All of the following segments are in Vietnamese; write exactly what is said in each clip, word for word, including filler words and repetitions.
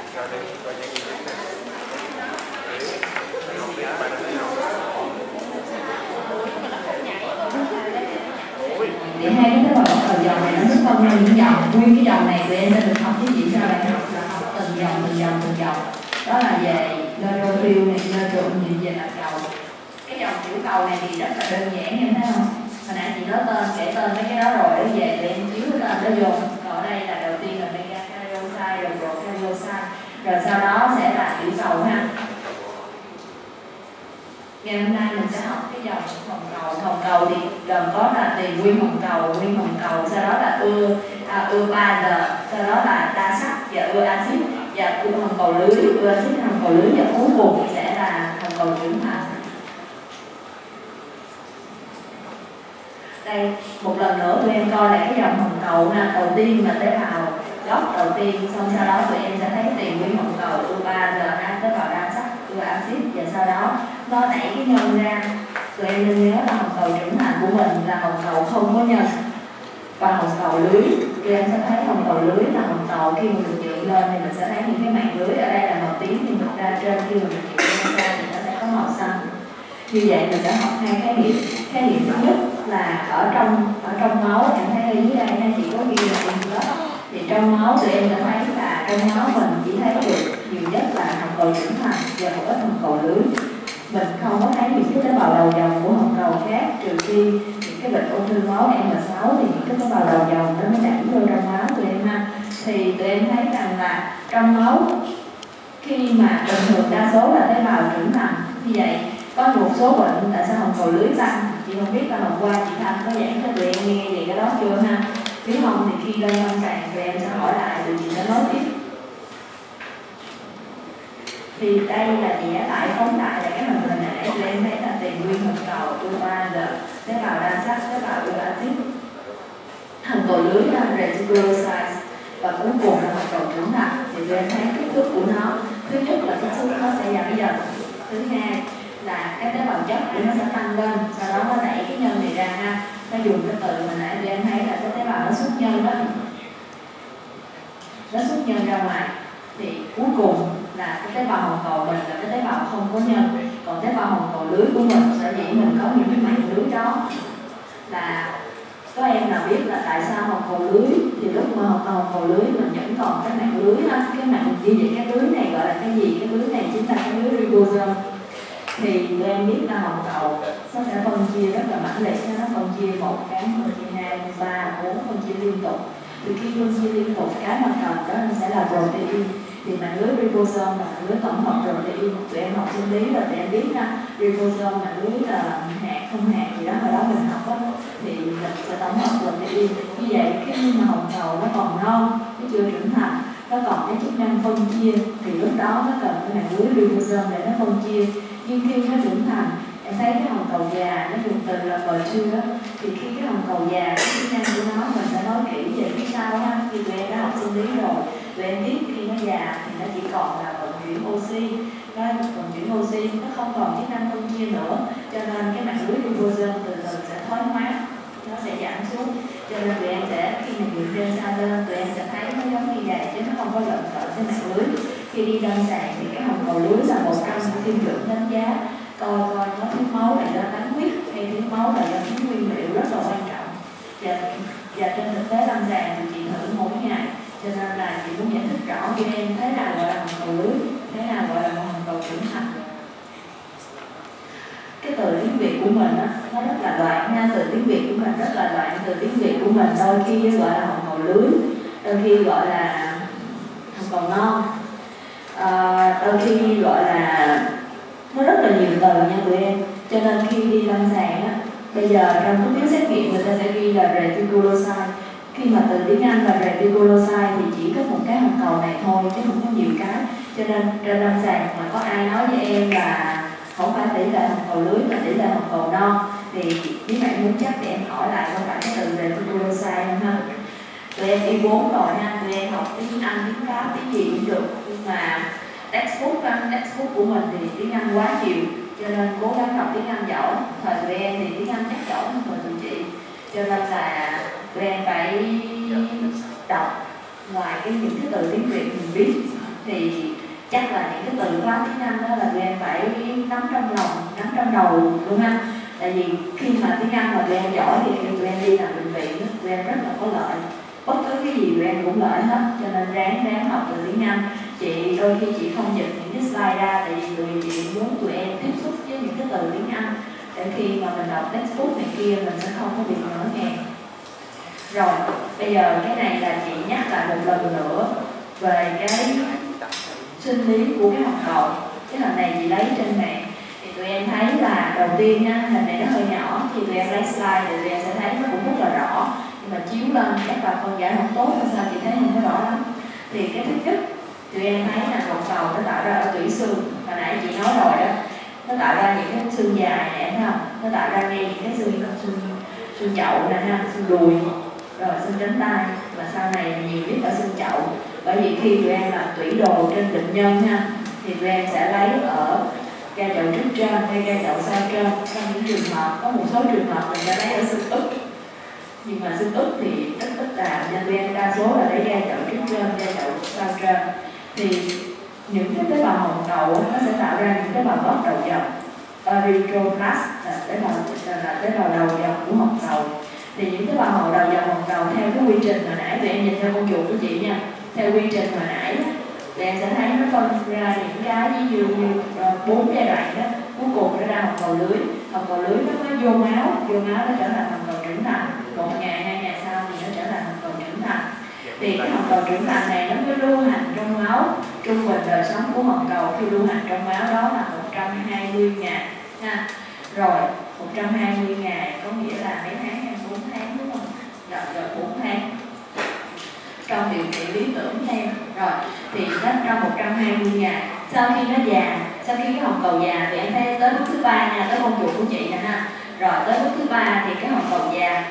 Thì hai cái tế bào gốc đầu dòng này nó sẽ phân ra những dòng, nguyên cái dòng này tụi em sẽ được học với chị sau đại học là học từng dòng từng dòng từng dòng. Đó là về neutrophil này, neutron gì về bạch cầu. Cái dòng tiểu cầu này thì rất là đơn giản em thấy không? Hồi nãy chị nói tên, kể tên mấy cái đó rồi, nó về tụi em chiếu cái tên đó vô. Còn ở đây là đầu tiên là megakaryocyte, rồi prokaryocyte, rồi sau đó sẽ là tiểu cầu ha. Ngày hôm nay mình sẽ học cái dòng hồng cầu. Hồng cầu thì gồm có là tiền nguyên hồng cầu, nguyên hồng cầu, sau đó là ưa à, ưa ba giờ, sau đó là đa sắc và ưa axit, và ưa hồng cầu lưới, ưa axit hồng cầu lưới, và cuối cùng sẽ là hồng cầu trưởng thành. Đây một lần nữa tụi em coi lại cái dòng hồng cầu ha. Đầu tiên là tế bào gốc đầu tiên, xong sau đó tụi em sẽ thấy tiền nguyên hồng cầu ưa ba giờ ha, tế bào đa sắc ưa axit, và sau đó nó đẩy cái nhân ra. Tụi em nên nhớ là hồng cầu trưởng thành của mình là hồng cầu không có nhân. Và hồng cầu lưới, tụi em sẽ thấy hồng cầu lưới là hồng cầu khi mình được dựng lên thì mình sẽ thấy những cái mảng lưới ở đây là màu tím, nhưng thực ra trên khi mình được dựng lên ra thì nó sẽ có màu xanh. Như vậy mình sẽ học hai khái niệm. Khái niệm thứ nhất là ở trong ở trong máu, em thấy ở dưới đây ha, chị có ghi là in đó. Thì trong máu tụi em sẽ thấy là trong máu mình chỉ thấy được nhiều nhất là hồng cầu trưởng thành và một ít hồng cầu lưới. Mình không có thấy những cái tế bào đầu dòng của hồng cầu khác, trừ khi những cái bệnh ung thư máu em sáu thì những cái tế bào đầu dòng đó nó đẩy vô trong máu tụi em ha. Thì tụi em thấy rằng là trong máu khi mà bình thường đa số là tế bào trưởng thành, như vậy có một số bệnh tại sao hồng cầu lưới tăng, chị không biết là hôm qua chị Thanh có giảng cho tụi em nghe về cái đó chưa ha. Nếu không thì khi lên lâm sàng tụi em sẽ hỏi lại rồi chị sẽ nói tiếp. Thì đây là chị đã lại phóng đại là cái hình hình này, tụi em thấy là tiền nguyên hồng cầu ưa ba giờ, tế bào đa sắc, tế bào ưa axit, hồng cầu lưới là reticulocytes, và cuối cùng là hồng cầu trưởng thành. Thì tụi em thấy kích thước của nó, thứ nhất là kích thước nó sẽ giảm dần, thứ hai là cái tế bào chất của nó sẽ tăng lên, sau đó nó đẩy cái nhân này ra ha. Nó dùng cái từ mà nãy tụi em thấy là cái tế bào nó xuất nhân đó, nó xuất nhân ra ngoài. Thì cuối cùng là cái tế bào hồng cầu mình là cái tế bào không có nhân, còn tế bào hồng cầu lưới của mình sở dĩ mình có những cái mảng lưới đó. Là có em nào biết là tại sao hồng cầu lưới thì lúc mà hồng cầu, cầu lưới mình vẫn còn cái mảng lưới ha, cái mảng như vậy cái lưới này gọi là cái gì? Cái lưới này chính là cái lưới ribosome. Thì tụi em biết là hồng cầu nó sẽ phân chia rất là mãnh liệt, nó phân chia một cái, phân chia hai, ba, bốn, phân chia liên tục. Từ khi phân chia liên tục cái mà cần đó nó sẽ là protein. Thì mạng lưới ribosome là mạng lưới tổng hợp protein. Tụi em học sinh lý là tụi em biết ha, ribosome mạng lưới là hạt không hạt gì đó hồi đó mình học đó, thì mình sẽ tổng hợp protein. Như vậy khi mà hồng cầu nó còn non, nó chưa trưởng thành, nó còn cái chức năng phân chia, thì lúc đó nó cần cái mạng lưới ribosome để nó phân chia. Nhưng khi nó trưởng thành, em thấy cái hồng cầu già, nó dùng từ là mature á, thì khi cái hồng cầu già, cái chức năng của nó mình sẽ nói kỹ về phía sau ha. Khi tụi em đã học sinh lý rồi, tụi em biết khi nó già thì nó chỉ còn là vận chuyển oxy, nó vận chuyển oxy, nó không còn chức năng phân chia nữa, cho nên cái mạng lưới ribosome từ từ sẽ thoái hóa, nó sẽ giảm xuống. Cho nên tụi em sẽ khi mình dựng trên xa lên, tụi em sẽ thấy nó giống như vậy chứ nó không có lợn cỡ cái mạng lưới. Khi đi lâm sàng thì cái hồng cầu lưới là một trong những tiêu chuẩn đánh giá coi coi có thiếu máu là do tán huyết hay thiếu máu là do thiếu nguyên liệu, rất là quan trọng. Và, và trên thực tế lâm sàng thì chị thử mỗi ngày, cho nên là chị muốn giải thích rõ cho em thế nào gọi là hồng cầu lưới, thế nào gọi là hồng cầu trưởng thành. Cái từ tiếng Việt của mình á, nó rất là loạn nha, từ tiếng Việt của mình rất là loạn. Từ tiếng Việt của mình đôi khi gọi là hồng cầu lưới, đôi khi gọi là hồng cầu non, à, đôi khi gọi là nó rất là nhiều từ nha tụi em. Cho nên khi đi lâm sàng á, bây giờ trong cái phiếu xét nghiệm người ta sẽ ghi là reticulocyte. Khi mà từ tiếng Anh là reticulocyte thì chỉ có một cái hồng cầu này thôi chứ không có nhiều cái. Cho nên trên lâm sàng mà có ai nói với em là không phải tỷ lệ hồng cầu lưới mà tỷ lệ hồng cầu non, thì nếu bạn muốn chắc thì em hỏi lại không phải cái từ reticulocyte không ha. Tụi em y bốn rồi ha, tụi em học tiếng Anh, tiếng Pháp, tiếng gì cũng được, nhưng mà textbook textbook của mình thì tiếng Anh quá nhiều, cho nên cố gắng học tiếng Anh giỏi. Thời tụi em thì tiếng Anh chắc giỏi hơn thời tụi chị, cho nên là tụi em phải đọc ngoài cái những cái từ tiếng Việt mình biết thì chắc là những cái từ khóa tiếng Anh đó là tụi em phải nắm trong lòng, nắm trong đầu luôn ha. Tại vì khi mà tiếng Anh mà tụi em giỏi thì khi tụi em đi làm bệnh viện đó, tụi em rất là có lợi. Bất cứ cái gì tụi em cũng lợi hết, cho nên ráng ráng học từ tiếng Anh. Chị đôi khi chị không dịch những cái slide ra, tại vì tụi chị muốn tụi em tiếp xúc với những cái từ tiếng Anh để khi mà mình đọc textbook này kia mình sẽ không có bị ngỡ ngàng. Rồi, bây giờ cái này là chị nhắc lại một lần nữa về cái sinh lý của cái hồng cầu. Cái hình này chị lấy trên mạng thì tụi em thấy là đầu tiên nha, hình này nó hơi nhỏ thì tụi em lấy slide thì tụi em sẽ thấy nó cũng rất là rõ, nhưng mà chiếu lên chắc là phân giải không tốt hay sao chị thấy không có rõ lắm. Thì cái thứ nhất tụi em thấy là hồng cầu nó tạo ra ở tủy xương, hồi nãy chị nói rồi đó, nó tạo ra những cái xương dài này thấy không, nó tạo ra ngay những cái xương xương xương chậu nè ha, xương đùi, rồi xương cánh tay, và sau này nhiều nhất là xương chậu. Bởi vì khi tụi em làm tủy đồ trên bệnh nhân ha, thì tụi em sẽ lấy ở ga chậu trước trên hay ga chậu sau trên. Trong những trường hợp, có một số trường hợp mình sẽ lấy ở xương ức, nhưng mà xương ức thì rất ít làm, nên tụi em đa số là lấy ga chậu trước trên, ga chậu sau trên. Thì những cái tế bào hồng cầu nó sẽ tạo ra những tế bào gốc đầu dòng, erythroblast là tế bào là tế bào đầu dòng của hồng cầu. Thì những tế bào hồng đầu dòng hồng cầu theo cái quy trình hồi nãy tụi em nhìn theo con chuột của chị nha, theo quy trình hồi nãy tụi em sẽ thấy nó phân ra những cái ví dụ như bốn giai đoạn đó, cuối cùng nó ra hồng cầu lưới. Hồng cầu lưới nó mới vô máu, vô máu nó trở thành hồng cầu trưởng thành, một ngày hai ngày sau thì nó trở thành hồng cầu trưởng thành. Thì cái hồng cầu trưởng thành này nó mới lưu hành trong máu. Trung bình đời sống của hồng cầu khi lưu hành trong máu đó là một trăm hai mươi ngày ha. Rồi một trăm hai mươi ngày có nghĩa là mấy tháng hay bốn tháng đúng không? Rồi rồi bốn tháng trong điều kiện lý tưởng thêm. Rồi thì nó trong một trăm hai mươi ngày sau khi nó già, sau khi cái hồng cầu già thì em thấy tới bước thứ ba nha, tới con chuột của chị nè ha. Rồi tới bước thứ ba thì cái hồng cầu già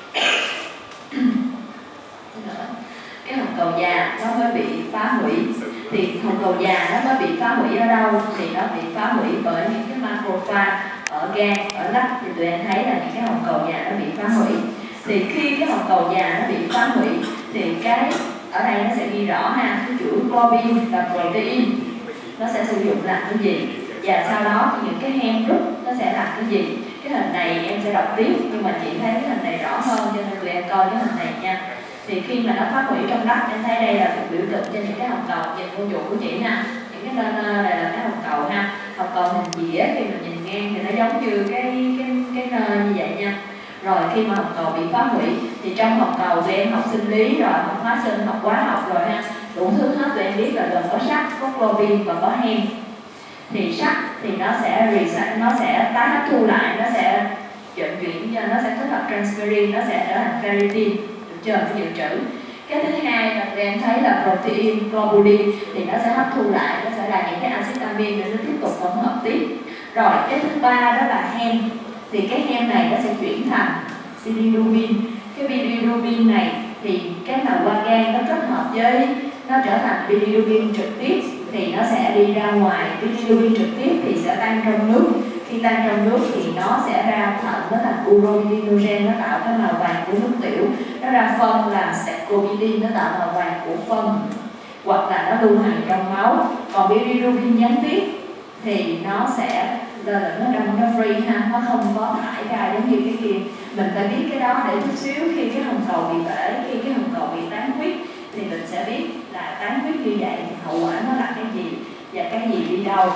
cái hồng cầu già nó mới bị phá hủy. Thì hồng cầu già nó mới bị phá hủy ở đâu? Thì nó bị phá hủy bởi những cái macrophage ở gan, ở lách. Thì tụi em thấy là những cái hồng cầu già nó bị phá hủy. Thì khi cái hồng cầu già nó bị phá hủy thì cái ở đây nó sẽ ghi rõ ha, cái chuỗi globin và protein nó sẽ sử dụng làm cái gì, và sau đó những cái hem rút nó sẽ làm cái gì. Cái hình này em sẽ đọc tiếp, nhưng mà chị thấy cái hình này rõ hơn cho nên tụi em coi cái hình này nha. Thì khi mà nó phá hủy trong đất, em thấy đây là một biểu tượng cho những cái hồng cầu. Nhìn con chuột của chị ha, những cái lên này là cái hồng cầu ha. Hồng cầu hình dĩa khi mình nhìn ngang thì nó giống như cái cái cái nơi như vậy nha. Rồi khi mà hồng cầu bị phá hủy thì trong hồng cầu tụi em học sinh lý rồi, học hóa sinh, học hóa học rồi ha, đủ thứ hết tụi em biết là gồm có sắt, có globin và có hem. Thì sắt thì nó sẽ reset, nó sẽ tái hấp thu lại, nó sẽ vận chuyển, nó sẽ kết hợp transferrin, nó sẽ trở thành ferritin, được chưa, cái dự trữ. Cái thứ hai là tụi em thấy là protein, globulin thì nó sẽ hấp thu lại, nó sẽ là những cái axit amin để nó tiếp tục tổng hợp tiếp. Rồi cái thứ ba đó là hem. Thì cái hem này nó sẽ chuyển thành bilirubin. Cái bilirubin này thì cái mà qua gan nó kết hợp với, nó trở thành bilirubin trực tiếp thì nó sẽ đi ra ngoài. Bilirubin trực tiếp thì sẽ tan trong nước. Khi tan trong nước thì nó sẽ ra thận, nó thành urobilinogen, nó tạo cái màu vàng của nước tiểu. Nó ra phân là scopolamine, nó tạo màu vàng của phân, hoặc là nó lưu hành trong máu. Còn bilirubin gián tiếp thì nó sẽ là nó trong nó free ha, nó không có thải ra giống như cái kia. Mình phải biết cái đó để chút xíu khi cái hồng cầu bị bể, khi cái hồng cầu bị tán huyết thì mình sẽ biết là tán huyết như vậy thì hậu quả nó là cái gì và cái gì đi đâu.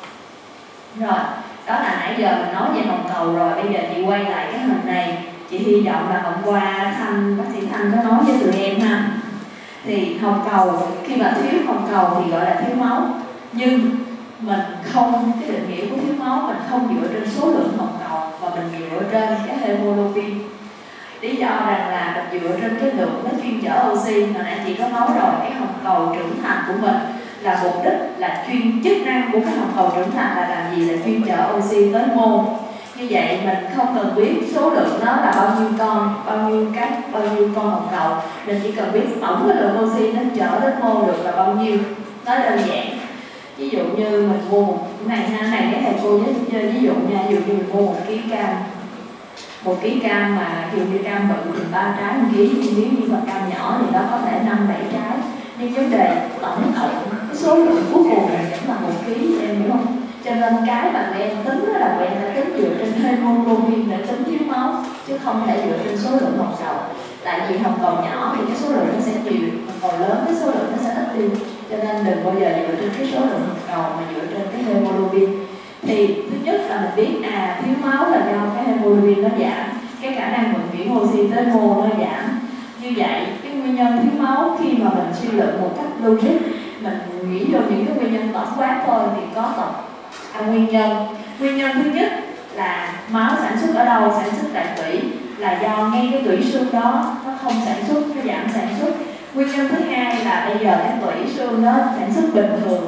Rồi đó là nãy giờ mình nói về hồng cầu rồi. Bây giờ chị quay lại cái hình này. Chị hy vọng là hôm qua Thanh, bác sĩ Thanh có nói với tụi em ha. Thì hồng cầu, khi mà thiếu hồng cầu thì gọi là thiếu máu. Nhưng mình không, cái định nghĩa của thiếu máu mình không dựa trên số lượng hồng cầu mà mình dựa trên cái hemoglobin. Lý do rằng là mình dựa trên cái lượng nó chuyên chở oxy. Hồi nãy chị có nói rồi, cái hồng cầu trưởng thành của mình là mục đích là chuyên chức năng của cái hồng cầu trưởng thành là làm gì, là chuyên chở oxy tới mô. Như vậy mình không cần biết số lượng nó là bao nhiêu con, bao nhiêu cái, bao nhiêu con hồng cầu, mình chỉ cần biết tổng cái lượng oxy nó chở đến mô được là bao nhiêu. Nói đơn giản, ví dụ như mình mua một cái này ha, này cái thầy cô với chơi ví dụ nha, ví dụ như mình mua một ký cam, một ký cam mà ví dụ như cam bự thì ba trái một ký, nhưng nếu như mà cam nhỏ thì nó có thể năm bảy trái. Nhưng vấn đề tổng cộng cái số lượng cuối cùng là vẫn là một ký, em hiểu không? Cho nên cái mà tụi em tính đó là tụi em phải tính dựa trên hemoglobin để tính thiếu máu, chứ không thể dựa trên số lượng hồng cầu. Tại vì hồng cầu nhỏ thì cái số lượng nó sẽ nhiều, hồng cầu lớn cái số lượng nó sẽ ít đi. Cho nên đừng bao giờ dựa trên cái số lượng hồng cầu mà dựa trên cái hemoglobin. Thì thứ nhất là mình biết à thiếu máu là do cái hemoglobin nó giảm, cái khả năng vận chuyển oxy tới mô nó giảm. Như vậy cái nguyên nhân thiếu máu khi mà mình suy luận một cách logic, mình nghĩ vô những cái nguyên nhân tổng quát thôi thì có tổng à, nguyên nhân. Nguyên nhân thứ nhất là máu sản xuất ở đâu? Sản xuất tại tủy, là do ngay cái tủy xương đó nó không sản xuất, nó giảm sản xuất. Nguyên nhân thứ hai là bây giờ cái tủy xương đó sản xuất bình thường,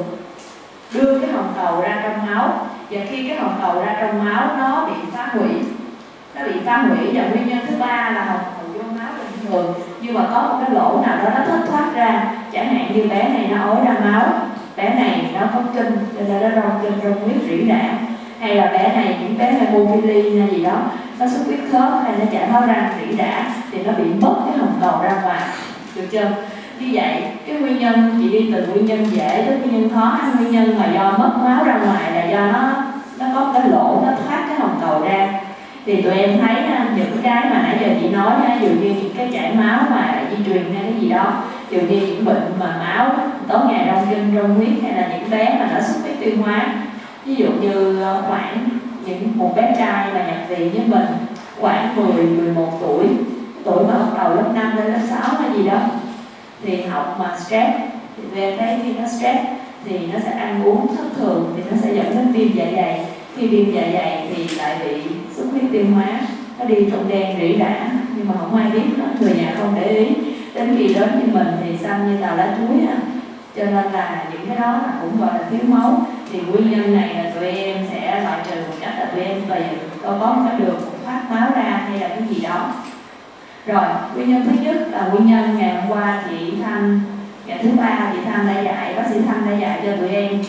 đưa cái hồng cầu ra trong máu, và khi cái hồng cầu ra trong máu nó bị phá hủy, nó bị phá hủy. Và nguyên nhân thứ ba là hồng cầu vô máu bình thường nhưng mà có một cái lỗ nào đó nó thất thoát ra, chẳng hạn như bé này nó ói ra máu, bé này nó có kinh cho nên nó rong kinh rong huyết rỉ rả, hay là bé này những bé hemophilia hay gì đó nó xuất huyết khớp hay nó chảy máu răng rỉ rả thì nó bị mất cái hồng cầu ra ngoài, được chưa? Như vậy cái nguyên nhân chị đi từ nguyên nhân dễ tới nguyên nhân khó. Nguyên nhân mà do mất máu ra ngoài là do nó nó có cái lỗ nó thoát cái hồng cầu ra. Thì tụi em thấy những cái mà nãy giờ chị nói, ví dụ như những cái chảy máu mà di truyền hay cái gì đó, ví dụ như những bệnh mà máu tối ngày rong kinh rong huyết, hay là những bé mà nó xuất huyết tiêu hóa, ví dụ như khoảng những một bé trai mà nhập viện với mình khoảng mười mười một tuổi, tuổi mà bắt đầu lớp năm lên lớp sáu hay gì đó, thì học mà stress thì về thấy khi nó stress thì nó sẽ ăn uống thất thường, thì nó sẽ dẫn đến viêm dạ dày. Khi viêm dạ dày thì lại bị xuất huyết tiêu hóa, nó đi trong đen rỉ rả nhưng mà không ai biết đó, người nhà không để ý, đến khi đến như mình thì xanh như tàu lá chuối ha. Cho nên là những cái đó là cũng gọi là thiếu máu. Thì nguyên nhân này là tụi em sẽ loại trừ một cách là tụi em tùy có có một cái đường thoát máu ra hay là cái gì đó. Rồi, nguyên nhân thứ nhất là nguyên nhân ngày hôm qua chị Thanh, ngày thứ ba chị Thanh đã dạy, bác sĩ Thanh đã dạy cho tụi em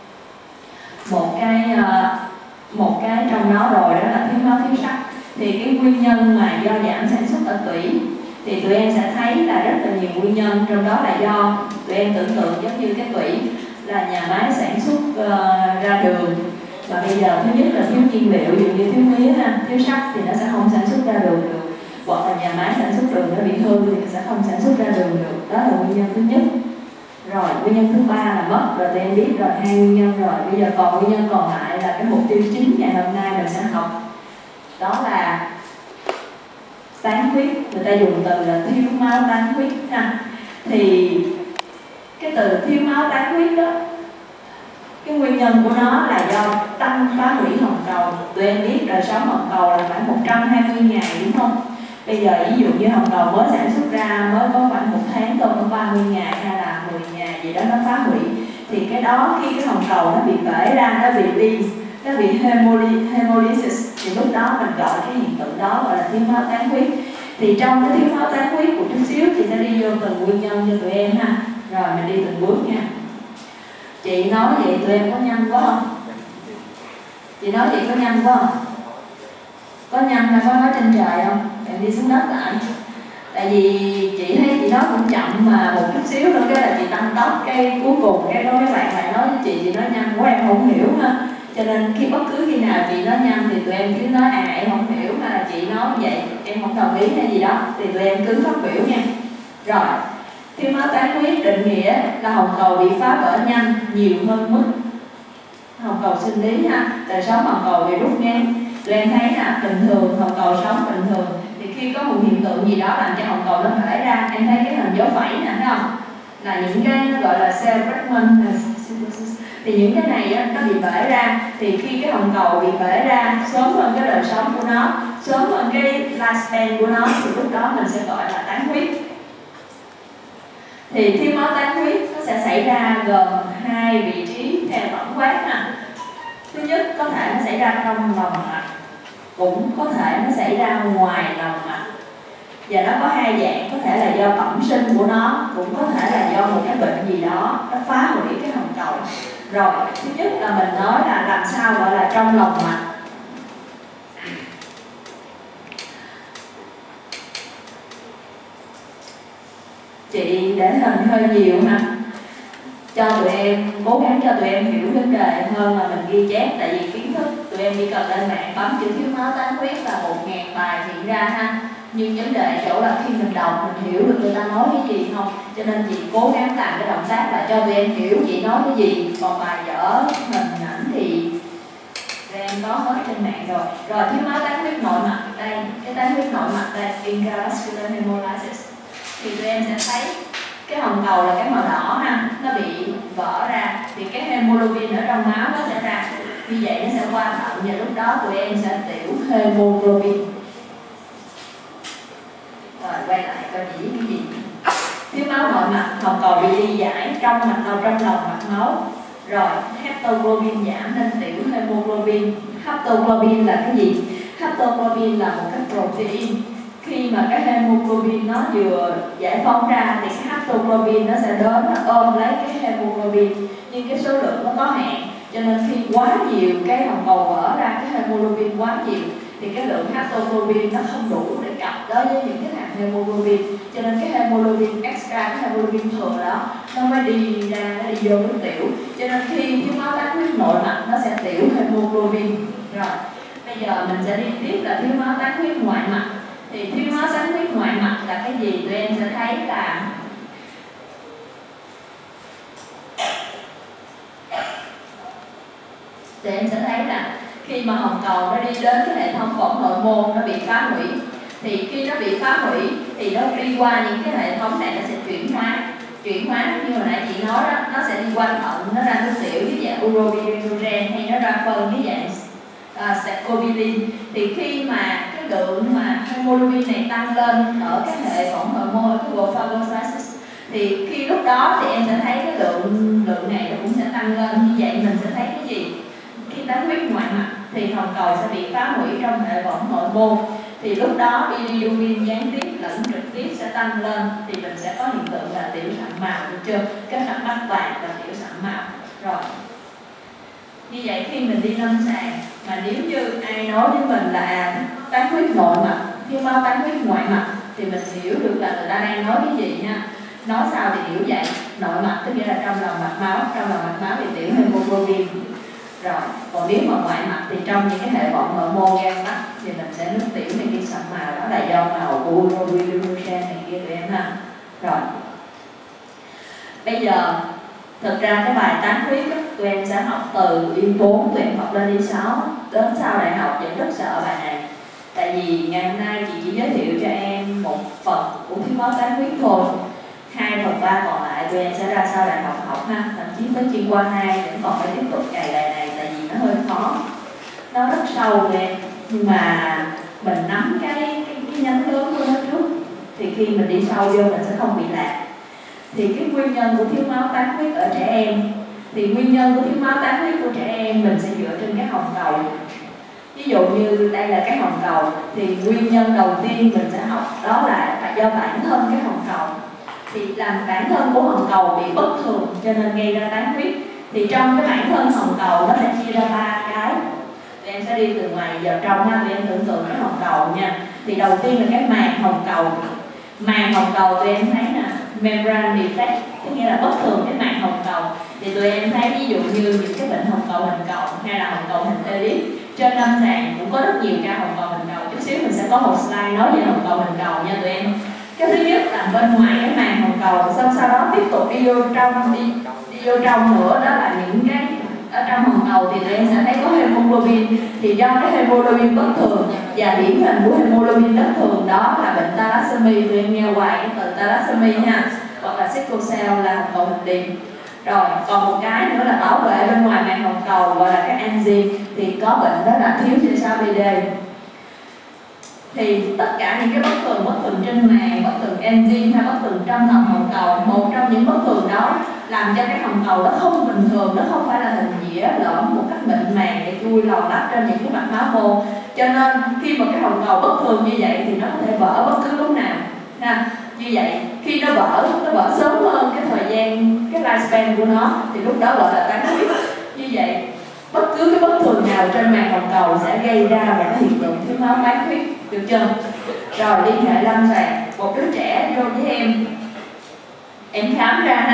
một cái một cái trong đó rồi, đó là thiếu máu thiếu sắt. Thì cái nguyên nhân mà do giảm sản xuất ở tủy thì tụi em sẽ thấy là rất là nhiều nguyên nhân, trong đó là do tụi em tưởng tượng giống như cái tủy là nhà máy sản xuất uh, ra đường, và bây giờ thứ nhất là thiếu nhiên liệu, ví dụ như thiếu mía ha, thiếu sắt thì nó sẽ không sản xuất ra đường được, hoặc là nhà máy sản xuất đường nó bị hư thì nó sẽ không sản xuất ra đường được. Đó là nguyên nhân thứ nhất. Rồi nguyên nhân thứ ba là mất, rồi tụi em biết rồi hai nguyên nhân rồi. Bây giờ còn nguyên nhân còn lại là cái mục tiêu chính ngày hôm nay mình sẽ học, đó là tán huyết. Người ta dùng từ là thiếu máu tán huyết ha. Thì cái từ thiếu máu tán huyết đó, cái nguyên nhân của nó là do tăng phá hủy hồng cầu. Tụi em biết đời sống hồng cầu là khoảng một trăm hai mươi ngày đúng không? Bây giờ ví dụ như hồng cầu mới sản xuất ra mới có khoảng một tháng thôi, có ba mươi ngày hay là mười ngày gì đó nó phá hủy, thì cái đó khi cái hồng cầu nó bị bể ra, nó bị ly, nó bị hemolysis, thì lúc đó mình gọi cái hiện tượng đó gọi là thiếu máu tán huyết. Thì trong cái thiếu máu tán huyết của chút xíu chị sẽ đi vô từng nguyên nhân cho tụi em ha. Rồi mình đi từng bước nha. Chị nói vậy tụi em có nhanh quá không? Chị nói vậy có nhanh quá không? Có nhanh hay có nói trên trời không? Em đi xuống đất lại. Tại vì chị thấy chị nói cũng chậm mà một chút xíu nữa cái là chị tăng tốc, cái cuối cùng cái đó mấy bạn lại nói với chị chị nói nhanh quá em không hiểu ha. Cho nên khi bất cứ khi nào chị nói nhanh thì tụi em cứ nói à em không hiểu, hay là chị nói vậy em không đồng ý hay gì đó thì tụi em cứ phát biểu nha. Rồi, thiếu máu tán huyết định nghĩa là hồng cầu bị phá vỡ nhanh nhiều hơn mức hồng cầu sinh lý ha. Đời sống hồng cầu bị rút ngắn. Tụi em thấy là bình thường hồng cầu sống bình thường thì khi có một hiện tượng gì đó làm cho hồng cầu nó bể ra, em thấy cái hình dấu phẩy nè thấy không? Là những cái nó gọi là cell fragment, thì những cái này á, nó bị bể ra, thì khi cái hồng cầu bị bể ra sớm hơn cái đời sống của nó, sớm hơn cái lifespan của nó, thì lúc đó mình sẽ gọi là tán huyết. Thì thiếu máu tán huyết nó sẽ xảy ra gồm hai vị trí theo tổng quát ha. Thứ nhất có thể nó xảy ra trong lòng mạch, cũng có thể nó xảy ra ngoài lòng mạch. Và nó có hai dạng, có thể là do bẩm sinh của nó, cũng có thể là do một cái bệnh gì đó nó phá hủy cái hồng cầu. Rồi, thứ nhất là mình nói là làm sao gọi là trong lòng mạch. Chị để hình hơi nhiều ha. cho tụi em, cố gắng cho tụi em hiểu vấn đề hơn là mình ghi chép. Tại vì kiến thức tụi em chỉ cần lên mạng bấm chữ thiếu máu tán huyết là một ngàn bài hiện ra ha. Nhưng vấn đề chỗ là khi mình đọc mình hiểu được người ta nói cái gì không. Cho nên chị cố gắng làm cái động tác là cho tụi em hiểu chị nói cái gì. Còn bài vở hình ảnh thì tụi em có hết trên mạng rồi. Rồi thiếu máu tán huyết nội mạch đây, cái tán huyết nội mạch đây, intravascular hemolysis, thì tụi em sẽ thấy cái hồng cầu là cái màu đỏ ha, nó bị vỡ ra thì cái hemoglobin ở trong máu nó sẽ ra, như vậy nó sẽ qua thận và lúc đó tụi em sẽ tiểu hemoglobin. Rồi quay lại coi chị viết cái gì. Thiếu máu nội mạch, hồng cầu bị ly giải trong mạch đầu trong lòng mạch máu. Rồi haptoglobin giảm nên tiểu hemoglobin. Haptoglobin là cái gì? Haptoglobin là một cái protein. Khi mà cái hemoglobin nó vừa giải phóng ra thì cái haptoglobin nó sẽ đến nó ôm lấy cái hemoglobin, nhưng cái số lượng nó có hạn, cho nên khi quá nhiều cái hồng cầu vỡ ra cái hemoglobin quá nhiều thì cái lượng haptoglobin nó không đủ để cặp đối với những cái hạt hemoglobin, cho nên cái hemoglobin extra, cái hemoglobin thừa đó nó mới đi ra, nó đi vô nước tiểu, cho nên khi thiếu máu tán huyết nội mạch nó sẽ tiểu hemoglobin. Rồi bây giờ mình sẽ đi tiếp là thiếu máu tán huyết ngoại mạch. Thì thiếu máu tán huyết ngoại mạch là cái gì? Tụi em sẽ thấy là tụi em sẽ thấy là khi mà hồng cầu nó đi đến cái hệ thống võng nội môn nó bị phá hủy, thì khi nó bị phá hủy thì nó đi qua những cái hệ thống này, nó sẽ chuyển hóa chuyển hóa như hồi nãy chị nói đó, nó sẽ đi qua thận, nó ra nước tiểu với dạng urobilinogen, hay nó ra phân với dạng uh, sacchobilin. Thì khi mà cái lượng mà hemoglobin này tăng lên ở cái hệ võng nội môn, cái phagocytosis, thì khi lúc đó thì em sẽ thấy cái lượng lượng này nó cũng sẽ tăng lên. Như vậy mình sẽ thấy cái gì? Khi tán huyết ngoại mạch thì hồng cầu sẽ bị phá hủy trong hệ võng nội môn, thì lúc đó bilirubin gián tiếp lẫn trực tiếp sẽ tăng lên, thì mình sẽ có hiện tượng là tiểu sậm màu, được chưa? Kết hợp mắt vàng và tiểu sậm màu. Rồi như vậy khi mình đi lâm sàng mà nếu như ai nói với mình là tán huyết nội mạch, thiếu máu tán huyết ngoại mạch, thì mình hiểu được là người ta đang nói cái gì nha. Nói sao thì hiểu vậy. Nội mạch tức nghĩa là trong lòng mạch máu, trong lòng mạch máu thì tiểu hemoglobin. Rồi còn nếu mà ngoại mạch thì trong những cái hệ võng nội môn gan mắt thì mình sẽ nước tiểu này kia sậm màu, đó là do màu của urobilinogen này kia tụi em ha. Rồi bây giờ thực ra cái bài tán huyết á, tụi em sẽ học từ y bốn, tụi em học lên y sáu, đến sau đại học vẫn rất sợ bài này. Tại vì ngày hôm nay chị chỉ giới thiệu cho em một phần của thiếu máu tán huyết thôi, hai phần ba còn lại tụi em sẽ ra sau đại học học ha, thậm chí tới chuyên khoa hai vẫn còn phải tiếp tục cày bài này, tại vì nó hơi khó, nó rất sâu tụi em. Nhưng mà mình nắm cái cái, cái nhánh lớn của nó trước thì khi mình đi sâu vô mình sẽ không bị lạc. Thì cái nguyên nhân của thiếu máu tán huyết ở trẻ em, thì nguyên nhân của thiếu máu tán huyết của trẻ em mình sẽ dựa trên cái hồng cầu. Ví dụ như đây là cái hồng cầu, thì nguyên nhân đầu tiên mình sẽ học đó là do bản thân cái hồng cầu. Thì làm bản thân của hồng cầu bị bất thường cho nên gây ra tán huyết. Thì trong cái bản thân hồng cầu nó sẽ chia ra ba cái. Tụi em sẽ đi từ ngoài vào trong ha, tụi em tưởng tượng cái hồng cầu nha. Thì đầu tiên là cái màng hồng cầu. Màng hồng cầu tụi em thấy nè, membrane defect, tức nghĩa là bất thường cái màng hồng cầu. Thì tụi em thấy ví dụ như những cái bệnh hồng cầu hình cầu hay là hồng cầu hình elip, trên lâm sàng cũng có rất nhiều ca hồng cầu hình cầu. Chút xíu mình sẽ có một slide nói về hồng cầu hình cầu nha tụi em. Cái thứ nhất là bên ngoài cái màng hồng cầu, xong sau đó tiếp tục đi vô trong, đi, đi vô trong nữa, đó là những cái ở trong hồng cầu thì tụi em sẽ thấy có hemoglobin. Thì do cái hemoglobin bất thường, và điển hình của hemoglobin bất thường đó là bệnh thalassemia. Tụi em nghe hoài cái từ thalassemia nha, hoặc là sickle cell là hồng cầu hình điền. Rồi còn một cái nữa là bảo vệ bên ngoài màng hồng cầu gọi là cái enzyme, thì có bệnh đó là thiếu T sáu B D. Thì tất cả những cái bất thường, bất thường trên màng, bất thường enzyme hay bất thường trong hồng hồng cầu, một trong những bất thường đó làm cho cái hồng cầu nó không bình thường, nó không phải là hình dĩa lõm một cách mịn màng để chui lò lách trên những cái mạch máu mô. Cho nên khi mà cái hồng cầu bất thường như vậy thì nó có thể vỡ bất cứ lúc nào ha. Như vậy khi nó vỡ, nó vỡ sớm hơn cái thời gian, cái lifespan của nó, thì lúc đó gọi là tán huyết. Như vậy bất cứ cái bất thường nào trên màng hồng cầu sẽ gây ra một cái hiện tượng thiếu máu tán huyết, được chưa? Rồi liên hệ lâm sàng, một đứa trẻ vô với em, em khám ra ha,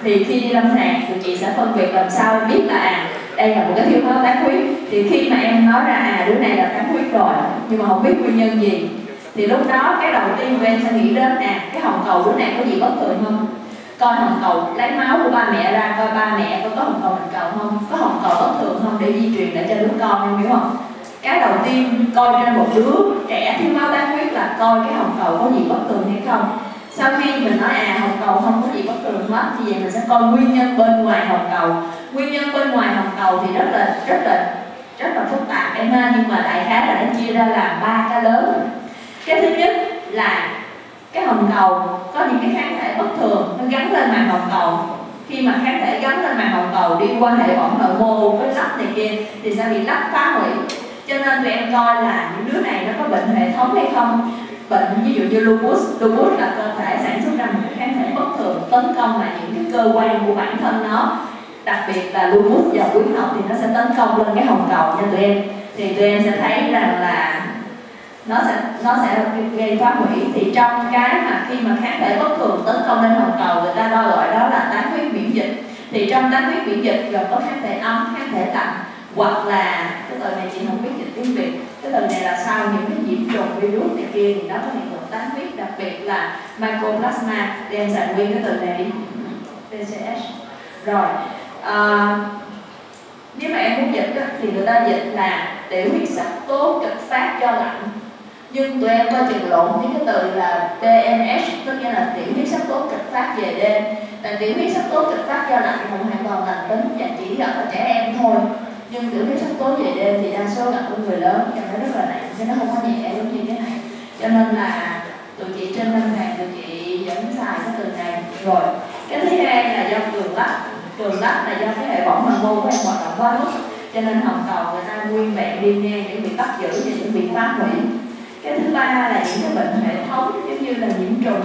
thì khi đi lâm sàng tụi chị sẽ phân biệt làm sao biết là à đây là một cái thiếu máu tán huyết. Thì khi mà em nói ra à đứa này là tán huyết rồi nhưng mà không biết nguyên nhân gì, thì lúc đó cái đầu tiên của em sẽ nghĩ đến à cái hồng cầu đứa này có gì bất thường không, coi hồng cầu lấy máu của ba mẹ ra coi ba mẹ có có hồng cầu hình cầu không, có hồng cầu bất thường không để di truyền lại cho đứa con, em hiểu không? Cái đầu tiên coi trên một đứa trẻ thiếu máu tán huyết là coi cái hồng cầu có gì bất thường hay không. Sau khi mình nói à hồng cầu không có gì bất thường hết thì vậy mình sẽ coi nguyên nhân bên ngoài hồng cầu. Nguyên nhân bên ngoài hồng cầu thì rất là rất là rất là phức tạp em ha, nhưng mà đại khái là nó chia ra làm ba cái lớn. Cái thứ nhất là cái hồng cầu có những cái kháng thể bất thường nó gắn lên màng hồng cầu. Khi mà kháng thể gắn lên màng hồng cầu đi qua hệ bỏng nội mô với lách này kia thì sẽ bị lách phá hủy. Cho nên tụi em coi là những đứa này nó có bệnh hệ thống hay không. Bệnh ví dụ như lupus, lupus là cơ thể sản xuất ra một cái kháng thể bất thường tấn công lại những cái cơ quan của bản thân nó. Đặc biệt là lupus và quyến học thì nó sẽ tấn công lên cái hồng cầu nha tụi em. Thì tụi em sẽ thấy rằng là nó sẽ nó sẽ gây phá hủy. Thì trong cái mà khi mà kháng thể bất thường tấn công lên hồng cầu người ta đo gọi đó là tán huyết miễn dịch. Thì trong tán huyết miễn dịch gồm có kháng thể ấm, kháng thể lạnh, hoặc là cái từ này chị không biết dịch tiếng Việt. Cái từ này là sau những cái nhiễm trùng virus này kia thì nó có hiện tượng tán huyết, đặc biệt là mycoplasma. Thì em xài nguyên cái từ này đi, tê xê ét. Rồi à, nếu mà em muốn dịch đó, thì người ta dịch là tiểu huyết sắc tố kịch phát do lạnh. Nhưng tụi em coi chừng lộn với cái từ là tê en ét, tức nghĩa là tiểu huyết sắc tố kịch phát về đêm. Tại tiểu huyết sắc tố kịch phát do lạnh không hoàn toàn lành tính và chỉ gặp ở trẻ em thôi. Nhưng tiểu huyết sắc tố về đêm thì đa số gặp ở người lớn cho nó rất là nặng, chứ nó không có nhẹ giống như thế này. Cho nên là tụi chị trên lâm sàng tụi chị vẫn xài cái từ này. Rồi cái thứ hai là do cường lách. Cường lách là do cái hệ bỏng màng mô của em hoạt động quá mức, cho nên hồng cầu người ta nguyên vẹn đi ngang để bị bắt giữ và để bị phá hủy. Cái thứ ba là những cái bệnh hệ thống giống như là nhiễm trùng.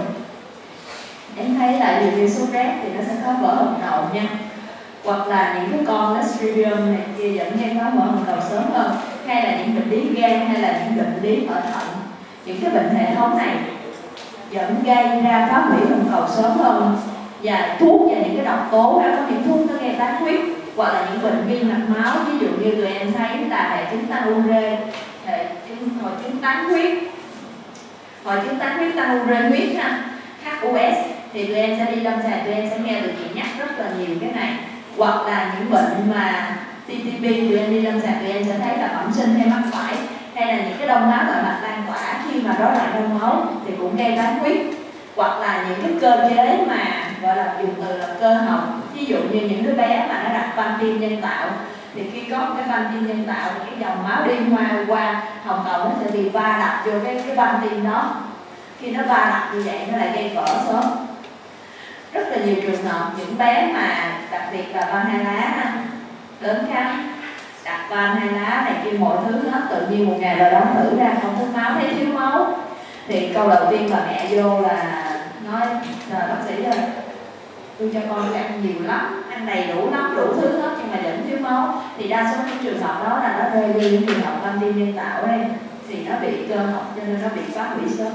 Em thấy là dù như sốt rét thì nó sẽ có vỡ hồng cầu nha, hoặc là những cái con Clostridium này kia dẫn gây phá vỡ hồng cầu sớm hơn, hay là những bệnh lý gan, hay là những bệnh lý ở thận. Những cái bệnh hệ thống này dẫn gây ra phá hủy hồng cầu sớm hơn. Và thuốc và những cái độc tố đó, có những thuốc nó gây tán huyết, hoặc là những bệnh viêm mạch máu, ví dụ như tụi em thấy là hệ chứng tăng ure, hệ chứng hội chứng tán huyết, hội chứng tán huyết tăng ure huyết ha, hát u ét. Thì tụi em sẽ đi lâm sàng, tụi em sẽ nghe tụi chị nhắc rất là nhiều cái này. Hoặc là những bệnh mà tê tê pê, tụi em đi lâm sàng tụi em sẽ thấy là bẩm sinh hay mắc phải, hay là những cái đông máu nội mạch lan tỏa khi mà rối loạn đông máu thì cũng gây tán huyết. Hoặc là những cái cơ chế mà gọi là dùng từ là cơ học, ví dụ như những đứa bé mà nó đặt van tim nhân tạo, thì khi có một cái van tim nhân tạo thì cái dòng máu đi qua qua hồng cầu nó sẽ bị va đập vô cái cái van tim đó. Khi nó va đập như vậy nó lại gây vỡ sớm. Rất là nhiều trường hợp những bé mà đặc biệt là van hai lá đến khám đặt van hai lá này kia mọi thứ hết, tự nhiên một ngày rồi đó thử ra không có máu, thấy thiếu máu, thì câu đầu tiên bà mẹ vô là nói là bác sĩ ơi, tôi cho con ăn nhiều lắm, ăn đầy đủ lắm, đủ thứ hết nhưng mà vẫn thiếu máu. Thì đa số những trường hợp đó là nó rơi vô những trường hợp van tim nhân tạo đây, thì nó bị cơ học cho nên nó bị phá hủy sớm.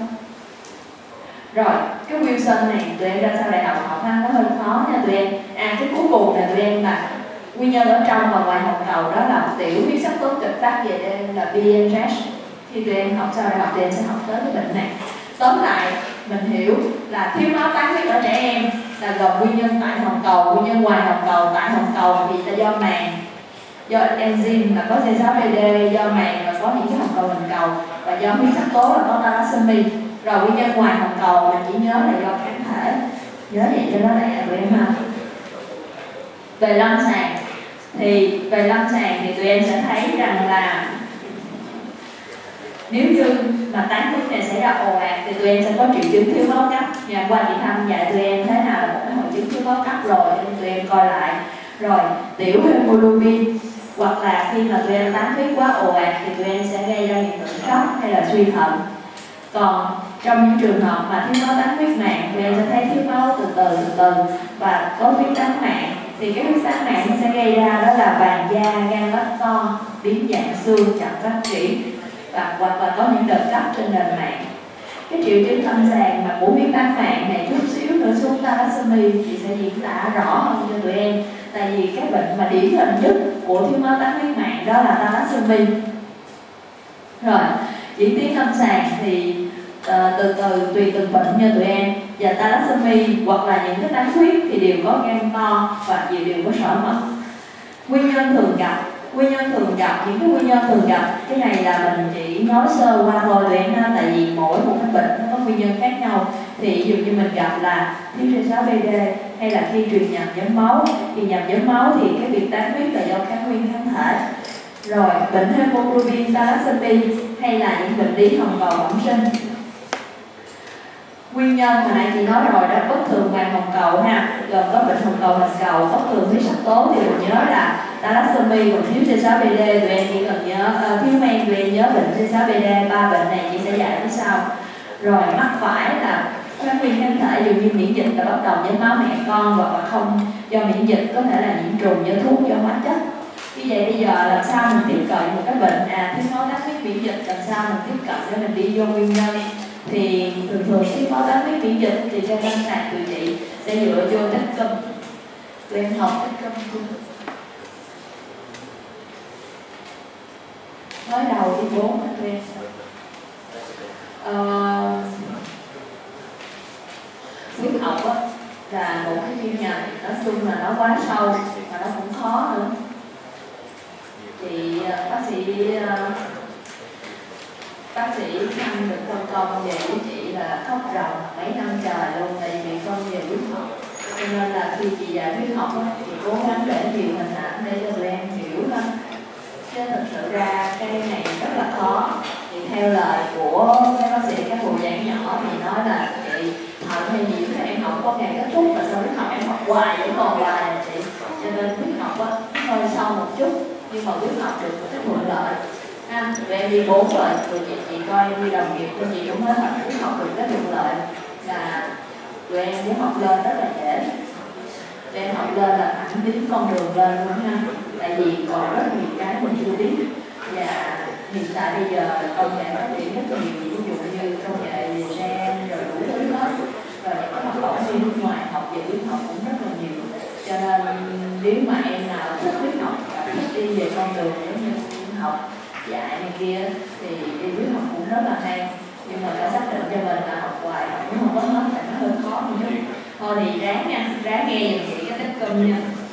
Rồi cái Wilson này tụi em ra sau đại học học ha, nó hơi khó nha tụi em. À cái cuối cùng là tụi em là nguyên nhân ở trong và ngoài hồng cầu, đó là tiểu huyết sắc tố kịch phát về đêm là bê en rét. Khi tụi em học sau đại học tụi em sẽ học tới cái bệnh này. Tóm lại mình hiểu là thiếu máu tán huyết ở trẻ em là gồm nguyên nhân tại hồng cầu, nguyên nhân ngoài hồng cầu. Tại hồng cầu thì là do màng, do enzyme là có xê sáu pê đê, do màng là có những cái hồng cầu hình cầu, và do huyết sắc tố là có thalassemia. Rồi nguyên nhân ngoài hồng cầu mình chỉ nhớ là do kháng thể, nhớ vậy cho nó lẹ tụi em ha. Về lâm sàng thì về lâm sàng thì tụi em sẽ thấy rằng là nếu như mà tán huyết này xảy ra ồ ạt thì tụi em sẽ có triệu chứng thiếu máu cấp. Nhà qua chị thăm dạy tụi em thế nào là một cái hội chứng thiếu máu cấp rồi, nên tụi em coi lại. Rồi tiểu hemoglobin, hoặc là khi mà tụi em tán huyết quá ồ ạt thì tụi em sẽ gây ra hiện tượng sốc hay là suy thận. Còn trong những trường hợp mà thiếu máu tán huyết mạng, tụi em sẽ thấy thiếu máu từ từ từ từ và có huyết tán mạng. Thì cái huyết tán mạng nó sẽ gây ra đó là vàng da, gan lách to, biến dạng xương, chậm phát triển, và hoặc là có những đợt cấp trên nền mạng. Cái triệu chứng lâm sàng mà của viêm tắc mạc này chút xíu nữa xuống thalassemia chị sẽ diễn tả rõ hơn cho tụi em. Tại vì cái bệnh mà điển hình nhất của thiếu máu tắc huyết mạng đó là thalassemia. Rồi, diễn tiến lâm sàng thì uh, từ từ tùy từng bệnh nha tụi em. Và thalassemia hoặc là những cái tán huyết thì đều có gan to và đều đều có sỏi mật. Nguyên nhân thường gặp Nguyên nhân thường gặp, những cái nguyên nhân thường gặp, cái này là mình chỉ nói sơ qua thôi tụi em ha, tại vì mỗi một cái bệnh nó có nguyên nhân khác nhau. Thì ví dụ như mình gặp là thiếu T sáu B D hay là khi truyền nhầm nhóm máu, thì nhầm nhóm máu thì cái việc tán huyết là do kháng nguyên kháng thể. Rồi bệnh hemoglobin thalassemia hay là những bệnh lý hồng cầu bẩm sinh. Nguyên nhân hồi nãy chị nói rồi đó, bất thường màng hồng cầu ha, gồm có bệnh hồng cầu bạch cầu, bất thường huyết sắc tố thì mình nhớ là thalassemia, còn thiếu T sáu B D tụi em chỉ cần nhớ uh, thiếu men tụi em nhớ bệnh T sáu B D, ba bệnh này chị sẽ dạy phía sau. Rồi mắc phải là kháng nguyên kháng thể, dụ như miễn dịch là bắt đầu nhóm máu mẹ con, hoặc là không do miễn dịch có thể là nhiễm trùng do thuốc do hóa chất. Vì vậy bây giờ làm sao mình tiếp cận một cái bệnh à thiếu máu tắc huyết miễn dịch, làm sao mình tiếp cận để mình đi vô nguyên nhân. Thì thường thường thiếu máu tắc huyết miễn dịch thì trên lâm sàng tụi chị sẽ dựa vô tích cơm. Tụi em học tích cơm chung. Nói đầu đi bốn anh tụi em. Ờ, huyết học á là một cái chuyên ngành nói chung là nó quá sâu và nó cũng khó nữa. Thì bác sĩ bác sĩ Khanh được phân công về với chị là khóc ròng mấy năm trời luôn, tại vì con về huyết học, cho nên là khi chị dạy huyết học á, chị cố gắng để nhiều hình ảnh để cho tụi em hiểu thôi. Chứ thật sự ra cái này rất là khó. Thì theo lời của các bác sĩ, các bộ giảng nhỏ thì nói là chị học hay gì các em học có ngày kết thúc, và sau huyết học em học hoài vẫn còn hoài là chị. Cho nên huyết học á hơi sâu một chút, nhưng mà huyết học được một cái thuận lợi. À, tụi em đi bốn rồi, tụi chị, chị coi em đi đồng nghiệp của chị cũng nói thật, huyết học được cái thuận lợi là tụi em muốn học lên rất là dễ. Tụi em học lên là thẳng tiến con đường lên luôn ha. Tại vì còn rất nhiều cái mình chưa biết, và hiện tại bây giờ công nghệ phát triển rất nhiều, ví dụ như công nghệ gen rồi đủ thứ hết, rồi những cái học bổng đi nước ngoài học về huyết học cũng rất là nhiều. Cho nên nếu mà em nào thích huyết học, thích đi về con đường giống như học dạy này kia thì đi huyết học cũng rất là hay, nhưng mà phải xác định cho mình là học hoài học cũng không có hết, tại nó hơi khó một chút. Thôi thì ráng nha, ráng nghe giùm chị cái tích cơm nha.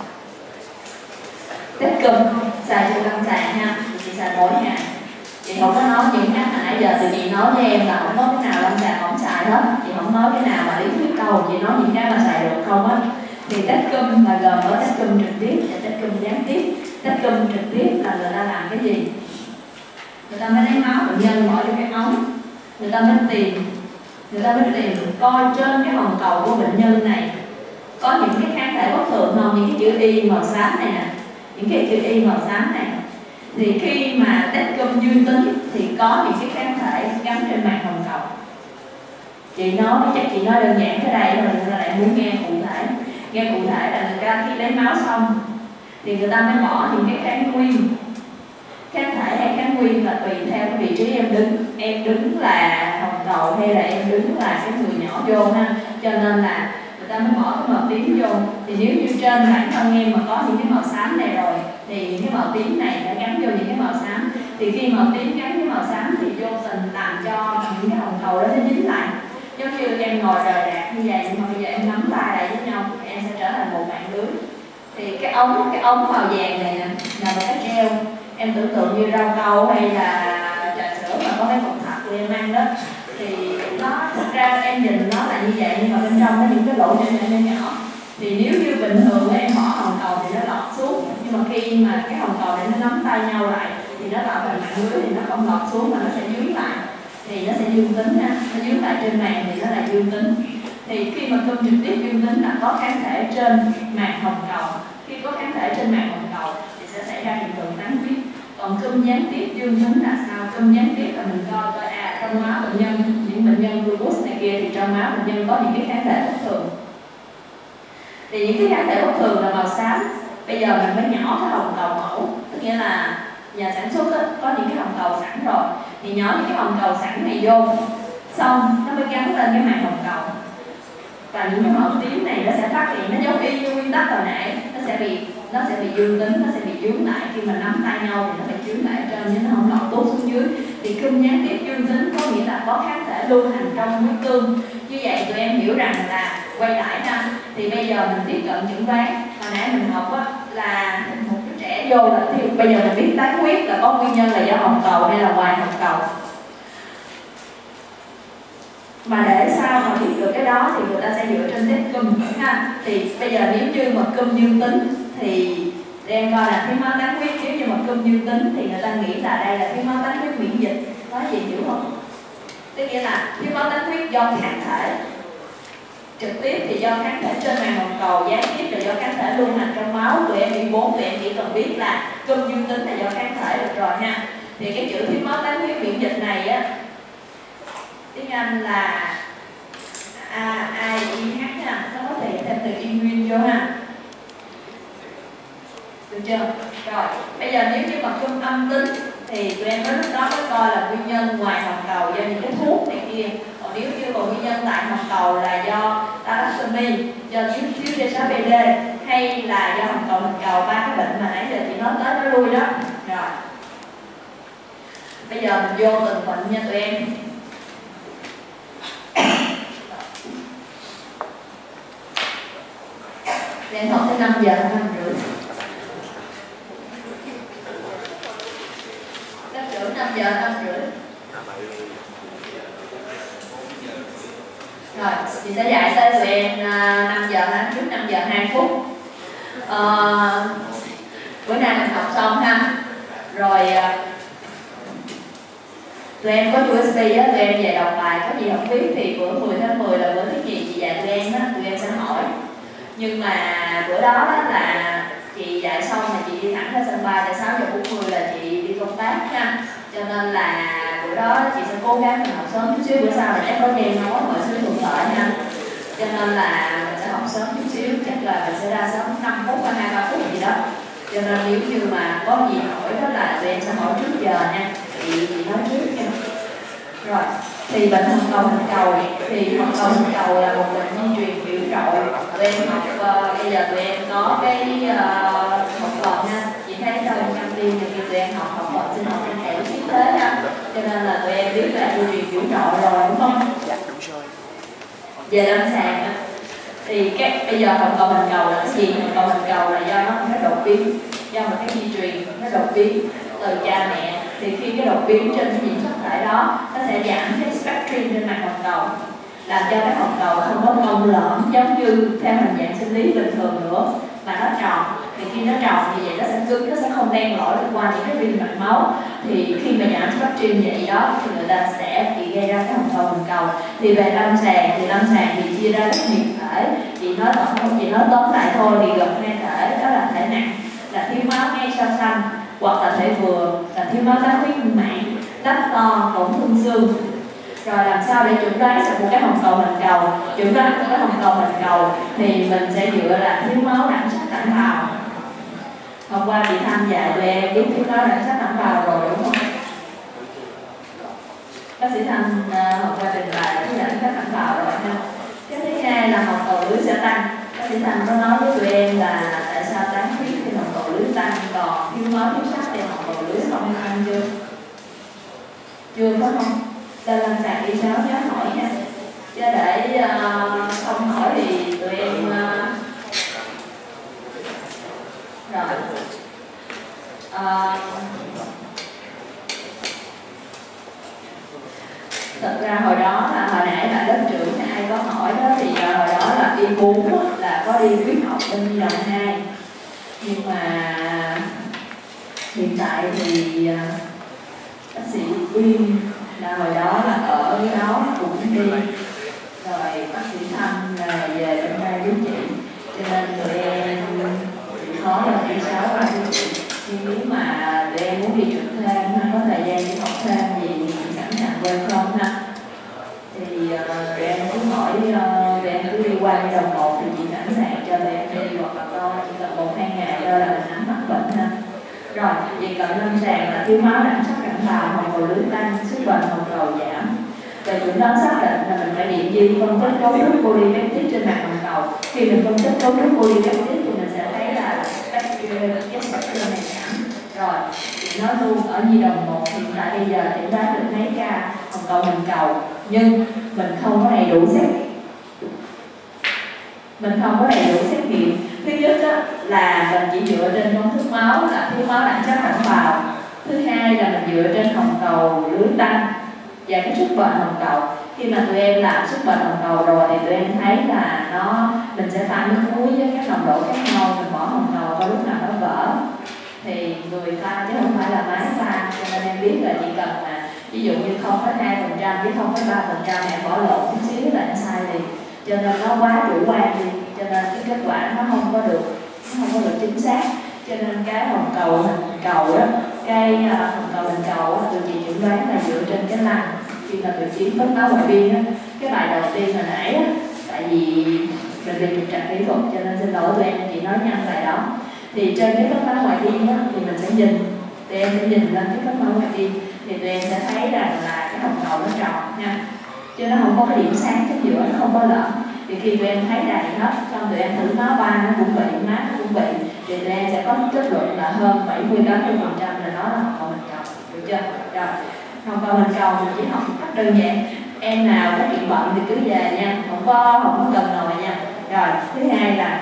Tích cơm xài cho lâm sàng ha, chị xài mỗi ngày. Chị không có nói những cái mà nãy giờ tụi chị nói với em là không có cái nào lâm sàng không xài hết. Chị không nói cái nào mà lý thuyết đâu, chị nói những cái mà xài được không á. Thì tích cơm là gồm có tích cơm trực tiếp và tích cơm gián tiếp. Tích cơm trực tiếp là người ta làm cái gì? Người ta mới lấy máu bệnh nhân bỏ vô cái ống, người ta mới tìm người ta mới tìm coi trên cái hồng cầu của bệnh nhân này có những cái kháng thể bất thường không, những cái chữ Y màu xám này nè, những cái chữ Y màu xám này. Thì khi mà test cơm dương tính thì có những cái kháng thể gắn trên màng hồng cầu. Chị nói chắc chị nói đơn giản cái đây rồi, người ta lại muốn nghe cụ thể. Nghe cụ thể là người ta khi lấy máu xong thì người ta mới bỏ những cái kháng nguyên. Kháng thể hay kháng nguyên là tùy theo cái vị trí em đứng. Em đứng là hồng cầu hay là em đứng là cái người nhỏ vô ha. Cho nên là người ta mới bỏ cái màu tím vô. Thì nếu như trên bản thân em mà có những cái màu xám này rồi thì những cái màu tím này đã gắn vô những cái màu xám. Thì khi màu tím gắn với màu xám thì vô tình làm cho những cái hồng cầu đó nó dính lại. Giống như em ngồi rời rạc như vậy, nhưng mà bây giờ em nắm tay lại với nhau thì em sẽ trở thành một mạng lưới. Thì cái ống cái ống màu vàng này nè là một cái treo. Em tưởng tượng như rau câu hay là trà sữa mà có cái cục thật của em ăn đó, thì nó thật ra em nhìn nó là như vậy, nhưng mà bên trong có những cái lỗ nhỏ nhỏ nhỏ. Thì nếu như bình thường em bỏ hồng cầu thì nó lọt xuống, nhưng mà khi mà cái hồng cầu này nó nắm tay nhau lại thì nó tạo thành mạng lưới, thì nó không lọt xuống mà nó sẽ dướng lại, thì nó sẽ dương tính ha. Nó dướng lại trên màng thì nó là dương tính. Thì khi mà cơm trực tiếp dương tính là có kháng thể trên màng hồng cầu. Khi có kháng thể trên màng hồng cầu thì sẽ xảy ra hiện tượng tán huyết. Còn cơm gián tiếp dương tính là sao? Cơm gián tiếp là mình coi coi à trong máu bệnh nhân, những bệnh nhân lupus này kia thì trong máu bệnh nhân có những cái kháng thể bất thường. Thì những cái kháng thể bất thường là màu xám. Bây giờ mình mới nhỏ cái hồng cầu mẫu, tức nghĩa là nhà sản xuất có những cái hồng cầu sẵn rồi, thì nhỏ những cái hồng cầu sẵn này vô. xong nó mới gắn lên cái màng hồng cầu, và những cái màu tím này nó sẽ phát hiện, nó giống y như nguyên tắc hồi nãy, nó sẽ bị nó sẽ bị dương tính, nó sẽ bị dướng lại khi mà nắm tay nhau thì nó bị dướng lại trên nhưng nó không lọt tốt xuống dưới. Thì cúm gián tiếp dương tính có nghĩa là có kháng thể lưu hành trong huyết tương. Như vậy tụi em hiểu rằng là quay lại ha, thì bây giờ mình tiếp cận chẩn đoán. Hồi nãy mình học á là một đứa trẻ vô là thì bây giờ mình biết tán huyết là có nguyên nhân là do hồng cầu hay là ngoài hồng cầu. Mà để sao mà biết được cái đó thì người ta sẽ dựa trên test cúm ha. Thì bây giờ nếu như mà cúm dương tính thì em coi là thiếu máu tán huyết, nếu như mà cúm dương tính thì người ta nghĩ là đây là thiếu máu tán huyết miễn dịch. Có gì hiểu không? Tức nghĩa là thiếu máu tán huyết do kháng thể, trực tiếp thì do kháng thể trên màng hồng cầu, gián tiếp là do kháng thể lưu hành trong máu. Tụi em bị bốn, tụi em chỉ cần biết là cúm dương tính là do kháng thể được rồi ha. Thì cái chữ thiếu máu tán huyết miễn dịch này á, tiếng Anh là A I I H ha, nó có thể thêm từ immune vô ha. Được chưa? Rồi, bây giờ nếu như mà cúm âm tính thì tụi em mới lúc đó mới coi là nguyên nhân ngoài hồng cầu do những cái thuốc này kia. Còn nếu như còn nguyên nhân tại hồng cầu là do thalassemia, do thiếu thiếu D sáu B D hay là do hồng cầu hình cầu, ba cái bệnh mà nãy giờ chị nói tới nói lui đó. Rồi. Bây giờ mình vô từng bệnh nha tụi em. Đang học tới năm giờ năm rưỡi. Lớp trưởng năm giờ năm rưỡi. Rồi, chị sẽ dạy tới tụi em năm giờ ha, trước năm giờ hai phút. À, bữa nay mình học xong ha. Rồi tụi em có u ét bê á, tụi em về đọc bài, có gì không biết thì bữa mười tháng mười là bữa thứ gì chị dạy tụi em á, tụi em sẽ hỏi. Nhưng mà bữa đó, đó là chị dạy xong là chị đi thẳng ra sân bay, tại sáu giờ bốn mươi là chị đi công tác ha. Cho nên là bữa đó chị sẽ cố gắng mình học sớm chút xíu, bữa sau là chắc có đêm nói mọi thứ thuận lợi ha. Cho nên là mình sẽ học sớm chút xíu, chắc là mình sẽ ra sớm năm phút hay hai ba phút gì đó. Cho nên nếu như mà có gì hỏi đó là tụi em sẽ hỏi trước giờ nha, chị, chị nói trước nha. Rồi, thì bệnh hồng cầu hình cầu thì hồng cầu hình cầu là một bệnh di truyền biểu trội. Tụi em học uh, bây giờ tụi em có cái uh, học phần nha, chị thấy đâu trong tim thì tụi em học học phần sinh học trên kẻo xíu thế nha, cho nên là tụi em biết là di truyền biểu trội rồi đúng không? Dạ đúng rồi. Về lâm sàng thì cái bây giờ hồng cầu hình cầu là cái gì? Hồng cầu hình cầu là do nó nó đột biến, do một cái di truyền nó đột biến từ cha mẹ. Thì khi cái đột biến trên cái nhiễm sắc thể đó nó sẽ giảm cái spectrum trên mặt hồng cầu, làm cho cái hồng cầu không có cong lõm giống như theo hình dạng sinh lý bình thường nữa mà nó tròn. Thì khi nó tròn như vậy nó sẽ cứng, nó sẽ không đen lỏi qua những cái viên mạch máu. Thì khi mà giảm spectrum vậy đó thì người ta sẽ bị gây ra cái hồng cầu hình cầu. Thì về lâm sàng thì lâm sàng thì chia ra rất nhiều thể. Chị nói tổng không chị nói tóm lại thôi thì gồm hai thể, đó là thể nặng là thiếu máu ngay sau sanh, hoặc là thể vừa là thiếu máu tán huyết mãn, lách to, tổn thương xương. Rồi làm sao để chẩn đoán được một cái hồng cầu hình cầu? Chẩn đoán một cái hồng cầu hình cầu thì mình sẽ dựa là thiếu máu đẳng sắc đẳng bào. Hôm qua chị tham gia tụi em biết thiếu máu đẳng sắc đẳng bào rồi đúng không? Bác sĩ Thanh uh, hôm qua trình bày thiếu đẳng sắc đẳng bào rồi ha. Cái thứ hai là hồng cầu lưới sẽ tăng. Bác sĩ Thanh có nói với tụi em là tại sao tán huyết thì hồng cầu lưới tăng, còn thiếu máu thiếu sắc thì hồng cầu lưới không tăng chưa? Chưa có không? Cho lên sạc đi sáu nhớ hỏi nha. Chứ để uh, không hỏi thì tụi em uh... rồi uh... thật ra hồi đó là hồi nãy là lớp trưởng ai có hỏi đó thì uh, hồi đó là y bốn là có đi huyết học bên Nhi đồng hai, nhưng mà hiện tại thì uh, bác sĩ Uyên là hồi đó là ở đó cũng đi, rồi bác sĩ Thanh là về bên đây với chị, cho nên tụi em khó là đi sáu qua với chị. Nhưng nếu mà tụi em muốn đi chuẩn thêm hay có thời gian đi học thêm gì thì chị sẵn sàng welcome ha. Thì uh, tụi em cứ hỏi uh, tụi em cứ đi qua đi đồng một thì chị sẵn sàng cho tụi em đi, hoặc là con chỉ cần một hai ngày thôi là mình nắm bắt bệnh ha. Rồi, về cận lâm sàng là thiếu máu đẳng sắc đẳng bào, hồng cầu lưới tăng, sức bền hồng cầu giảm. và chúng nó xác định là mình phải điện di phân tích cấu trúc polypeptide trên mặt hồng cầu. Khi mình phân tích cấu trúc polypeptide thì mình sẽ thấy là cái spectrum này giảm. Rồi, chị nói luôn ở nhi đồng một hiện tại bây giờ chẩn đoán được mấy ca hồng cầu hình cầu, nhưng mình không có đầy đủ xét mình không có đầy đủ xét nghiệm. Thứ nhất đó, là mình chỉ dựa trên công thức máu là thiếu máu đẳng chất thẳng vào. Thứ hai là mình dựa trên hồng cầu lưới tăng và cái sức bền hồng cầu. Khi mà tụi em làm sức bền hồng cầu rồi thì tụi em thấy là nó mình sẽ pha nước muối với các nồng độ khác nhau, mình bỏ hồng cầu vào lúc nào nó vỡ thì người pha chứ không phải là máy pha. Cho nên em biết là chỉ cần là ví dụ như không phẩy hai phần trăm với không phẩy ba phần trăm em bỏ lộn chút xíu là nó sai liền. Cho nên nó quá chủ quan đi, cho nên cái kết quả nó không có được nó không có được chính xác. Cho nên cái hồng cầu hình cầu đó, cái uh, hồng cầu hình cầu đó, tụi chị chuẩn đoán là dựa trên cái lăng. Khi mà tụi chị mất máu ngoại biên á, cái bài đầu tiên hồi nãy á, tại vì mình bị trục trặc kỹ thuật cho nên xin lỗi tụi em, chị nói nhanh bài đó. Thì trên cái mất máu ngoại biên á, thì mình sẽ nhìn, tụi em sẽ nhìn lên cái mất máu ngoại biên thì tụi em sẽ thấy rằng là cái hồng cầu nó tròn nha, chứ nó không có cái điểm sáng chính giữa, nó không có lẫn. Thì khi tụi em thấy đầy hết, xong tụi em thử máu ba nó cũng bị, mát nó cũng bị, thì tụi em sẽ có kết luận là hơn bảy mươi đến tám mươi phần trăm là nó là hồng cầu hình cầu, được chưa? Rồi, hồng cầu hình cầu mình chỉ học một cách đơn giản. Em nào có chuyện bận thì cứ về nha, không có không có cần ngồi nha. Rồi, thứ hai là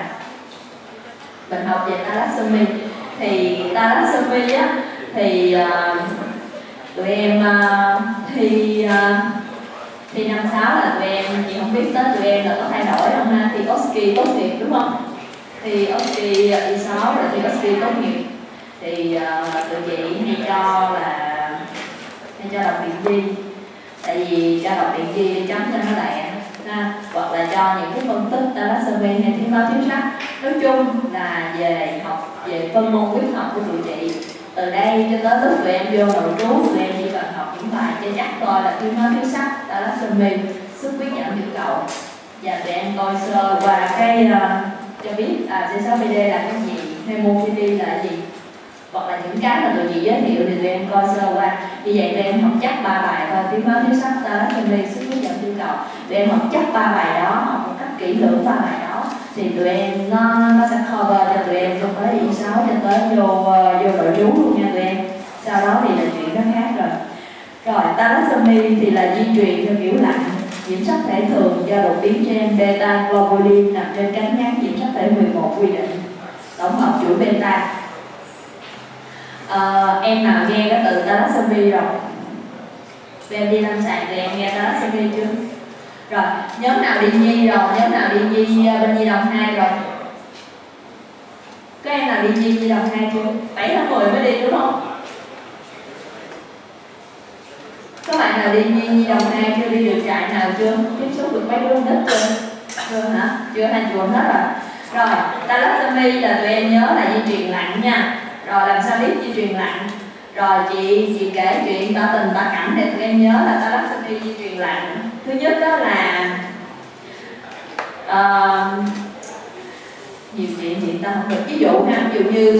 mình học về thalassemia. Thì thalassemia á, thì uh, tụi em uh, thi uh, thì năm sáu là tụi em, chị không biết tới tụi em là có thay đổi không ha, thì Oski tốt nghiệp đúng không? Thì Oski y sáu rồi thì Oski tốt nghiệp thì uh, tụi chị hay cho là hay cho đọc điện di, tại vì cho đọc điện di để chấm cho nó lẹ ha, hoặc là cho những cái phân tích thalassemia hay thiếu máu thiếu sắt. Nói chung là về học về phân môn huyết học của tụi chị, từ đây cho tới lúc tụi em vô nội trú, tụi em chỉ cần học những bài cho chắc thôi là thiếu máu thiếu sắt, thalassemia, xuất huyết giảm tiểu cầu, và tụi em coi sơ qua cái uh, cho biết à, xê sáu pê đê là cái gì, hemophilia là gì, hoặc là những cái mà tụi chị giới thiệu thì tụi em coi sơ qua. Như vậy tụi em học chắc ba bài thôi, thiếu máu thiếu sắt, thalassemia, xuất huyết giảm tiểu cầu. Tụi em học chắc ba bài đó, học một cách kỹ lưỡng ba bài đó thì tụi em nó nó sẽ cover cho tụi em trong tới y sáu cho tới vô vô nội trú luôn nha tụi em. Sau đó thì là chuyện nó khác rồi. Rồi thalassemia thì là di truyền theo kiểu lạnh, nhiễm sắc thể thường do đột biến gen beta globulin nằm trên cánh ngắn nhiễm sắc thể mười một quy định, tổng hợp chuỗi beta. À, em nào nghe cái từ thalassemia rồi? Tụi em đi lâm sàng tụi em nghe thalassemia chưa? Rồi, nhóm nào đi nhi rồi, nhóm nào đi nhi bên nhi đồng hai rồi? Có em nào đi nhi nhi đồng hai chưa? bảy tháng mười mới đi đúng không? Các bạn nào đi nhi nhi đồng hai chưa, đi được trại nào chưa? Tiếp xúc được mấy đứa nít chưa? Chưa hả? Chưa hay chuồn hết rồi. Rồi, thalassemia là tụi em nhớ là di truyền lạnh nha. Rồi làm sao biết di truyền lạnh? Rồi chị chị kể chuyện ba tình ba cảnh để tụi em nhớ là thalassemia di truyền lạnh. Thứ nhất đó là uh, nhiều chuyện hiện ta không được, ví dụ ha, ví dụ như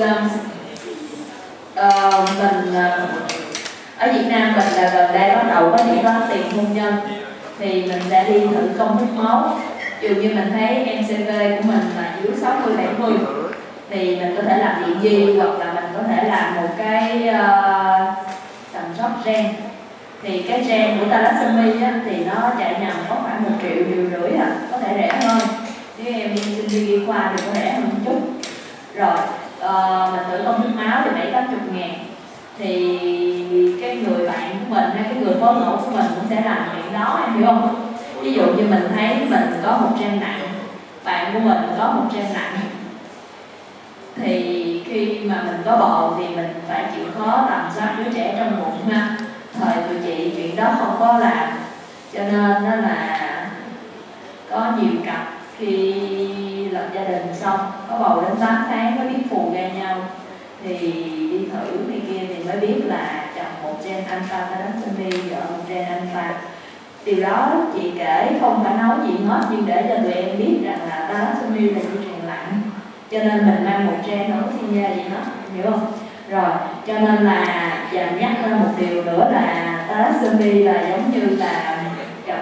uh, mình uh, ở Việt Nam mình là gần đây bắt đầu có những toán tiền hôn nhân thì mình sẽ đi thử công thức máu. Ví dụ như mình thấy em xê vê của mình là dưới sáu mươi bảy mươi thì mình có thể làm điện di, hoặc là mình có thể làm một cái uh, tầm soát gen. Thì cái gen của thalassemia thì nó chạy nhầm có khoảng một triệu điều rưỡi à, có thể rẻ hơn. Nếu em đi sinh viên y khoa thì có rẻ hơn một chút. Rồi uh, mình thử công thức máu thì bảy tám chục ngàn. Thì cái người bạn của mình hay cái người phó mẫu của mình cũng sẽ làm chuyện đó, em hiểu không? Ví dụ như mình thấy mình có một gen nặng, bạn của mình có một gen nặng, thì khi mà mình có bầu thì mình phải chịu khó tầm soát đứa trẻ trong bụng ha. Thời tụi chị chuyện đó không có làm, cho nên đó là có nhiều cặp khi lập gia đình xong có bầu đến tám tháng mới biết phù ra nhau, thì đi thử này kia thì mới biết là chồng một gen alpha thalassemia, vợ một gen alpha. Điều đó chị kể không phải nói gì hết, nhưng để cho tụi em biết rằng là thalassemia là di truyền lạnh, cho nên mình mang một gen không có thiên gia gì hết, hiểu không? Rồi, cho nên là và nhắc ra một điều nữa là thalassemia là giống như là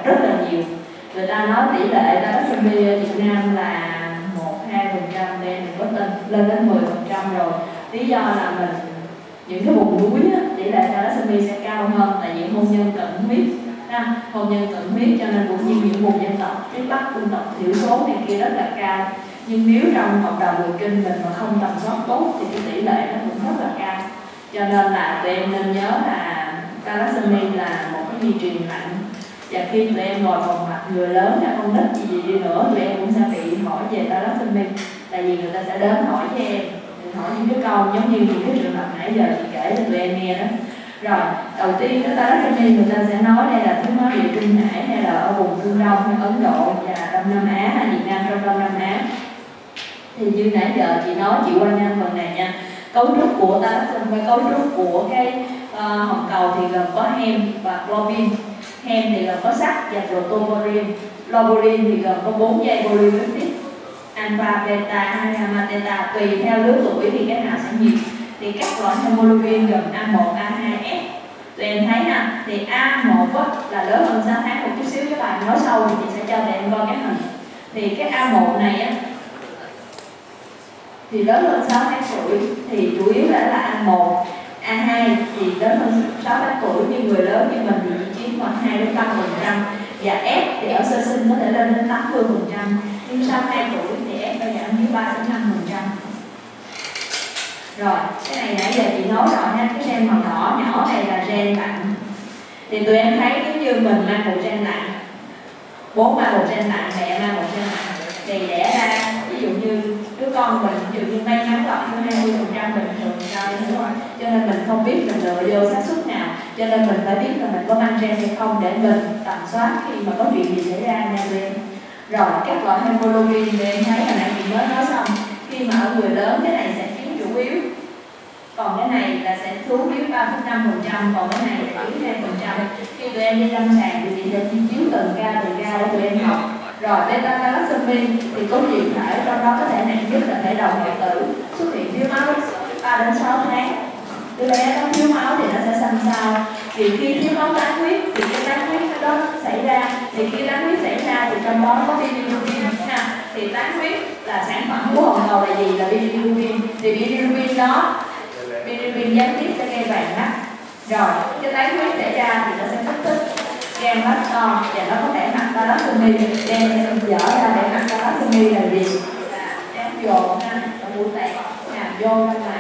rất là nhiều. Người ta nói tỷ lệ thalassemia ở Việt Nam là một đến hai phần trăm, nên mình có tên lên đến mười phần trăm rồi. Lý do là mình những cái vùng núi á, tỷ lệ thalassemia sẽ cao hơn, tại vì hôn nhân cận huyết, ha, hôn nhân cận huyết, cho nên cũng như những vùng dân tộc phía Bắc, dân tộc thiểu số này kia rất là cao. Nhưng nếu trong cộng đồng người kinh mình mà không tầm soát tốt thì cái tỷ lệ nó cũng rất là cao. Cho nên là tụi em nên nhớ là thalassemia là một cái di truyền nặng, và khi tụi em ngồi phòng mặt người lớn hay con nít gì gì đi nữa, tụi em cũng sẽ bị hỏi về thalassemia, tại vì người ta sẽ đến hỏi với em, hỏi những cái câu giống như những cái trường hợp nãy giờ chị kể cho tụi em nghe đó. Rồi, đầu tiên cái thalassemia người ta sẽ nói đây là thiếu máu địa trung hải, hay là ở vùng Trung Đông hay Ấn Độ và Đông Nam Á hay Việt Nam trong Đông Nam Á. Thì như nãy giờ chị nói, chị qua nhanh phần này nha. Cấu trúc của thalassemia, cấu trúc của cái uh, hồng cầu thì gồm có hem và globin. Hem thì gồm có sắt và protoporphyrin. Globulin thì gồm có bốn dây polypeptide, alpha, beta hay gamma, theta, tùy theo lứa tuổi thì cái nào sẽ nhiều. Thì các loại hemoglobin gồm A một, A hai, S. Tụi em thấy nè, thì A một là lớn hơn sáu tháng một chút xíu, các bạn nói sau thì chị sẽ cho tụi em coi cái hình. Thì cái A một này á thì lớn hơn sáu tháng tuổi, thì chủ yếu là là A một. A hai thì lớn hơn sáu tháng tuổi, như người lớn như mình thì chỉ chiếm khoảng hai đến ba phần trăm, và S thì ở sơ sinh có thể lên đến tám mươi phần trăm, nhưng sau hai tuổi thì S phải giảm dưới ba đến năm phần trăm. Rồi, cái này nãy giờ chị nói rồi ha, cái gen màu đỏ nhỏ này là gen nặng. Thì tụi em thấy nếu như mình mang một gen nặng, bố mang một gen nặng, mẹ mang một gen nặng, thì đẻ ra ví dụ như đứa con mình ví dụ như may mắn lọt hơn hai mươi phần trăm bình thường rồi, đúng không? Cho nên mình không biết mình lựa vô xác suất nào, cho nên mình phải biết là mình có mang gen hay không để mình tầm soát khi mà có chuyện gì xảy ra nha tụi em. Rồi các loại hemoglobin thì em thấy hồi nãy chị mới nói xong, khi mà ở người lớn cái này sẽ chiếm chủ yếu, còn cái này là sẽ thiếu yếu ba đến năm phần trăm, còn cái này là yếu hai phần trăm. Khi tụi em đi lâm sàng thì chị sẽ chi chiếu từng ca từng ca để tụi em học. Rồi beta thalassemia thì có nhiều thể, trong đó có thể nặng nhất là thể đồng hoại tử, xuất hiện thiếu máu ba đến sáu tháng. Đứa bé nó thiếu máu thì nó sẽ xanh xao, thì khi thiếu máu tán huyết thì cái tán huyết đó xảy ra, thì khi tán huyết xảy ra thì trong đó có bilirubin ha. Thì tán huyết là sản phẩm của hồng cầu là gì? Là bilirubin. Thì bilirubin đó, bilirubin gián tiếp sẽ gây vàng mắt. Rồi cái tán huyết xảy ra thì nó sẽ kích thích gan lách to, và nó có thể mắc thalassemia. Đem em dở ra để mắc thalassemia là gì? Là đem dồn ha, ở mũi tẹt hàm vô ra ngoài.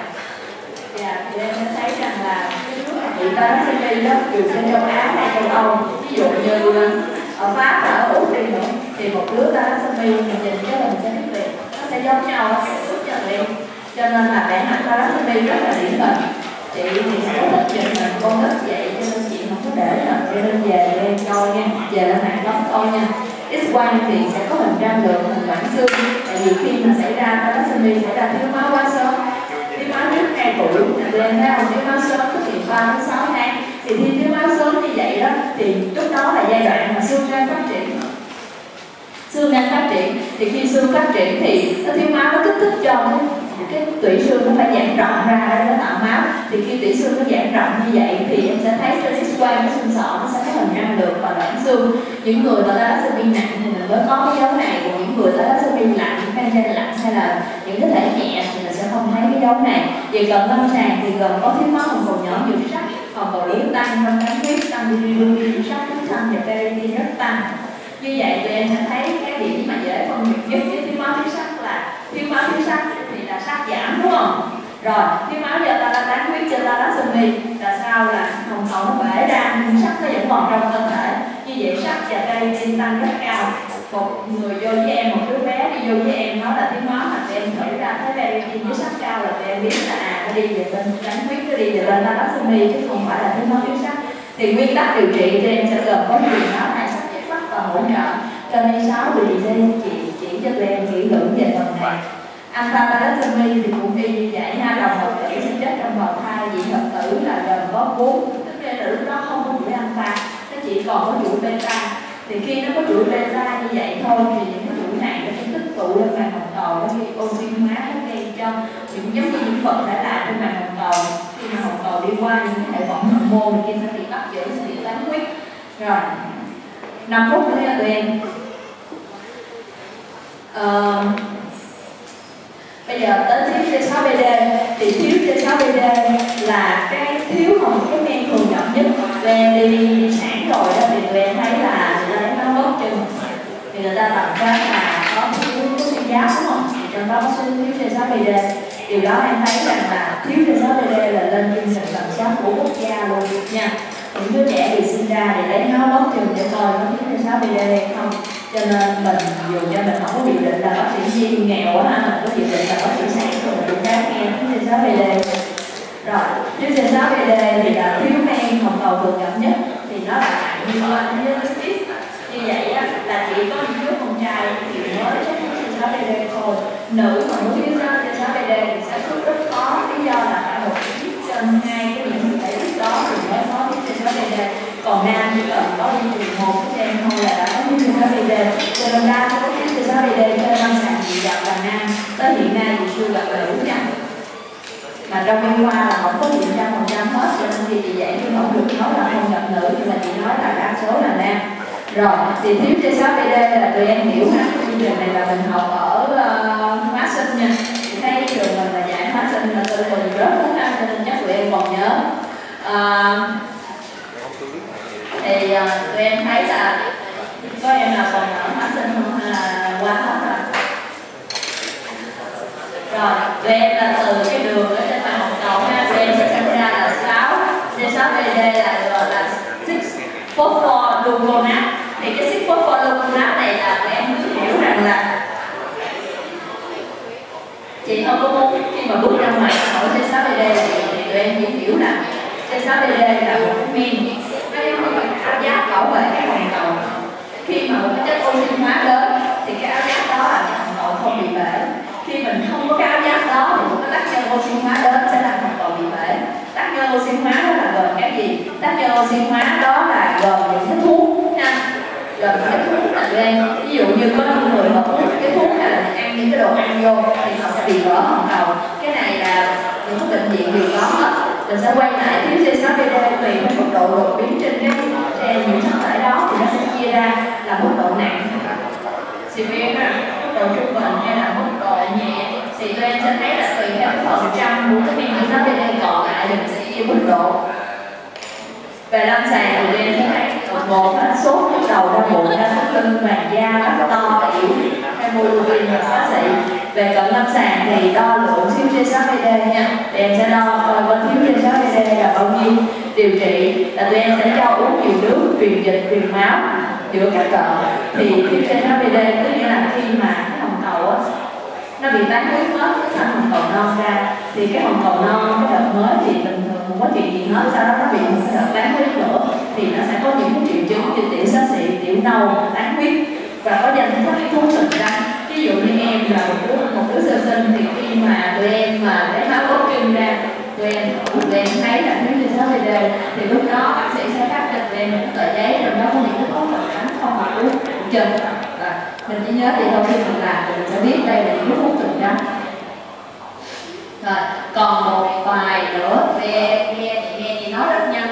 Và thì em sẽ thấy rằng là cái nước bị thalassemia đó dù trên châu Á hay châu Âu, ví dụ như ở Pháp và ở Úc đi nữa, thì một lứa thalassemia mình nhìn cái là mình sẽ biết liền, nó sẽ giống nhau, nó sẽ giúp cho tụi em. Cho nên là bạn mắc thalassemia rất là điển hình. Chị thì rất thích nhìn hình con nít vậy, cho nên chị không có để là cho nên về tụi em coi nha, về lên mạng đó coi nha. X-quang thì sẽ có hình răng lượng, hình loãng xương, tại vì khi mà xảy ra thalassemia xảy ra thiếu máu quá sớm, thiếu máu trước hai tuổi, tụi em thấy không, thiếu máu sớm xuất hiện ba đến sáu tháng, thì khi thiếu máu sớm như vậy đó, thì lúc đó là giai đoạn mà xương đang phát triển. Xương đang phát triển, thì khi xương phát triển thì nó thiếu máu, nó kích thích cho cái cái tủy xương nó phải giãn rộng ra để nó tạo máu. Thì khi tủy xương nó giãn rộng như vậy thì em sẽ thấy trên X-quang cái xương sọ nó sẽ có hình răng được và loãng xương. Những người mà thalassemia nặng thì mình mới có cái dấu này, còn những người thalassemia lạnh, mang gen lạnh hay là những cái thể nhẹ thì mình sẽ không thấy cái dấu này. Về cận lâm sàng thì gồm có thiếu máu hồng cầu nhỏ nhiều sắt, hồng cầu lớn tăng, trong kháng huyết tăng, bilirubin, sắt tăng và ferritin rất tăng. Như vậy thì em sẽ thấy cái điểm mà dễ phân biệt nhất với thiếu máu thiếu sắt là thiếu máu thiếu sắt thì là sắt giảm, đúng không? Rồi thiếu máu do ta là tán huyết cho thalassemia là sao? Là hồng cầu nó bể ra nhưng sắt nó vẫn còn trong cơ thể. Như vậy sắt và ferritin tăng rất cao. Một người vô với em, một đứa bé đi vô với em nói là thiếu máu, mà tụi em thử ra thấy ferritin với sắt cao là tụi em biết là à, nó đi về bên tán huyết, nó đi về bên thalassemia chứ không phải là thiếu máu thiếu sắt. Thì nguyên tắc điều trị thì em sẽ gồm có truyền máu này, sắt chất mắt và hỗ trợ. Cho nên sáu thì chị sẽ chỉ chỉ cho tụi em kỹ lưỡng về phần này. Alpha thalassemia thì cũng y như vậy ha, đồng hợp tử sinh chết trong bào thai, dị hợp tử là gồm có bốn, tức là lúc đó không có chuỗi alpha, nó chỉ còn có chuỗi beta. Thì khi nó có chuỗi beta như vậy thôi thì những cái chuỗi này nó sẽ tích tụ lên màng hồng cầu, nó gây oxy hóa, nó gây cho những giống như những vật thể lại trên màng hồng cầu. Khi mà hồng cầu đi qua những cái hệ vọng hormone kia sẽ bị bắt giữ, sẽ bị tán huyết. Rồi năm phút nữa nha tụi em. Uh, bây giờ tới thiếu T sáu B D thì thiếu T sáu B D là cái thiếu hồng cái men thường gặp nhất. Tụi em đi, đi sản rồi đó thì tụi em thấy là người ta lấy nó bóp chân thì người ta tầm soát là có thiếu có suy giáp đúng không? Trong đó có thiếu T sáu B D. Điều đó em thấy rằng là thiếu T sáu B D là lên chương trình tầm soát của quốc gia luôn nha. Những đứa trẻ bị sinh ra thì lấy nó bóp chân để coi có thiếu T sáu B D hay không. Cho nên mình dù cho mình không có dự định là bác sĩ Duyên nghèo quá ha, mình có dự định là bác sĩ sản rồi mình cũng đáng nghe thiếu T sáu B D. Rồi, thiếu T sáu B D thì là thiếu men hồng cầu thường gặp nhất, thì nó là nặng như anh với lipid. Như vậy á, là chỉ có những đứa con trai thì mới có thiếu T sáu B D thôi. Nữ mà muốn thiếu T sáu B D thì sẽ rất khó, lý do là phải một ít trên hai cái những thể tích đó thì mới có thiếu T sáu B D. Còn nam chỉ cần có đi trường một cái gen thôi là đã có thiếu T sáu B D. Cho nên đa số thiếu T sáu B D cho lâm sàng chị gặp là nam, tới hiện nay thì chưa gặp là nữ nha. Mà trong y khoa là không có chuyện trăm phần trăm hết, cho nên thì chị dạy nhưng không được nói là không gặp nữ, nhưng mà chị nói là đa số là nam. Rồi thì thiếu T sáu B D là tụi em hiểu ha. Chương trình này là mình học ở uh, hóa sinh nha. Thì thấy trường mình là dạy hóa sinh là từ từ rớt hết ha, cho nên chắc tụi em còn nhớ. Uh, thì uh, tụi em thấy là có em là còn ở hóa sinh không hay là qua hết rồi? Rồi, tụi em là từ cái đường ở trên mặt hồng cầu ha, tụi em sẽ sinh ra là sáu T sáu B D là gọi là six phosphogluconate. Thì cái six phosphogluconate này là tụi em hiểu rằng là chị không có muốn khi mà bước ra ngoài hỏi T sáu B D thì tụi em chỉ hiểu là T sáu B D là một cái men, nó giống như cái áo giáp bảo vệ cái hồng cầu. Khi mà một cái chất oxy hóa đến thì cái áo giáp đó là cái hồng cầu không bị bể. Khi mình không có cái áo giáp đó thì một cái tác nhân oxy hóa đến sẽ làm hồng cầu bị bể. Tác nhân oxy hóa đó là gồm cái gì? Tác nhân oxy hóa đó là gồm những cái thuốc nha, gồm những cái thuốc là tụi em ví dụ như có những người mà uống cái thuốc hay là ăn những cái đồ ăn vô thì họ sẽ bị vỡ hồng cầu. Cái này là những cái bệnh viện đều có hết. Mình sẽ quay lại thiếu T sáu B D tùy theo mức độ đột biến trên cái trên những sắc thể đó thì nó sẽ chia ra là mức độ nặng, severe, mức độ trung bình hay là mức độ nhẹ. Thì tụi em sẽ thấy là tùy theo cái phần trăm của cái men T sáu B D còn lại thì mình sẽ chia mức độ. Về lâm sàng thì tụi em sẽ thấy một là sốt nhức đầu, đau bụng, đau thắt lưng, vàng da, mắt to, tiểu, hemoglobin và xá xị. Về cận lâm sàng thì đo lượng thiếu T sáu B D nha. Thì em sẽ đo coi có thiếu T sáu B D là bao nhiêu. Điều trị là tụi em sẽ cho uống nhiều nước, truyền dịch, truyền máu giữa các cận. Thì thiếu T sáu B D tức nghĩa là khi mà cái hồng cầu á nó bị bán huyết hết cái thành hồng cầu non ra thì cái hồng cầu non cái đợt mới thì bình thường không có chuyện gì hết, sau đó nó bị một cái đợt bán huyết nữa thì nó sẽ có những cái triệu chứng như tiểu xá xị, tiểu nâu, bán huyết và có danh sách thuốc thực ra. Ví dụ như em là một đứa, một đứa sơ sinh thì khi mà tụi em mà lấy máu bóp chân ra tụi em tụi em thấy là thiếu T sáu B D thì lúc đó bác sĩ sẽ phát cho tụi em một tờ giấy trong đó có những cái thuốc thực phẩm không học uống chân. Mình chỉ nhớ thì sau khi mình làm thì mình sẽ biết đây là những thuốc thực ra. Rồi, còn một vài nữa về nghe thì nghe thì nói rất nhanh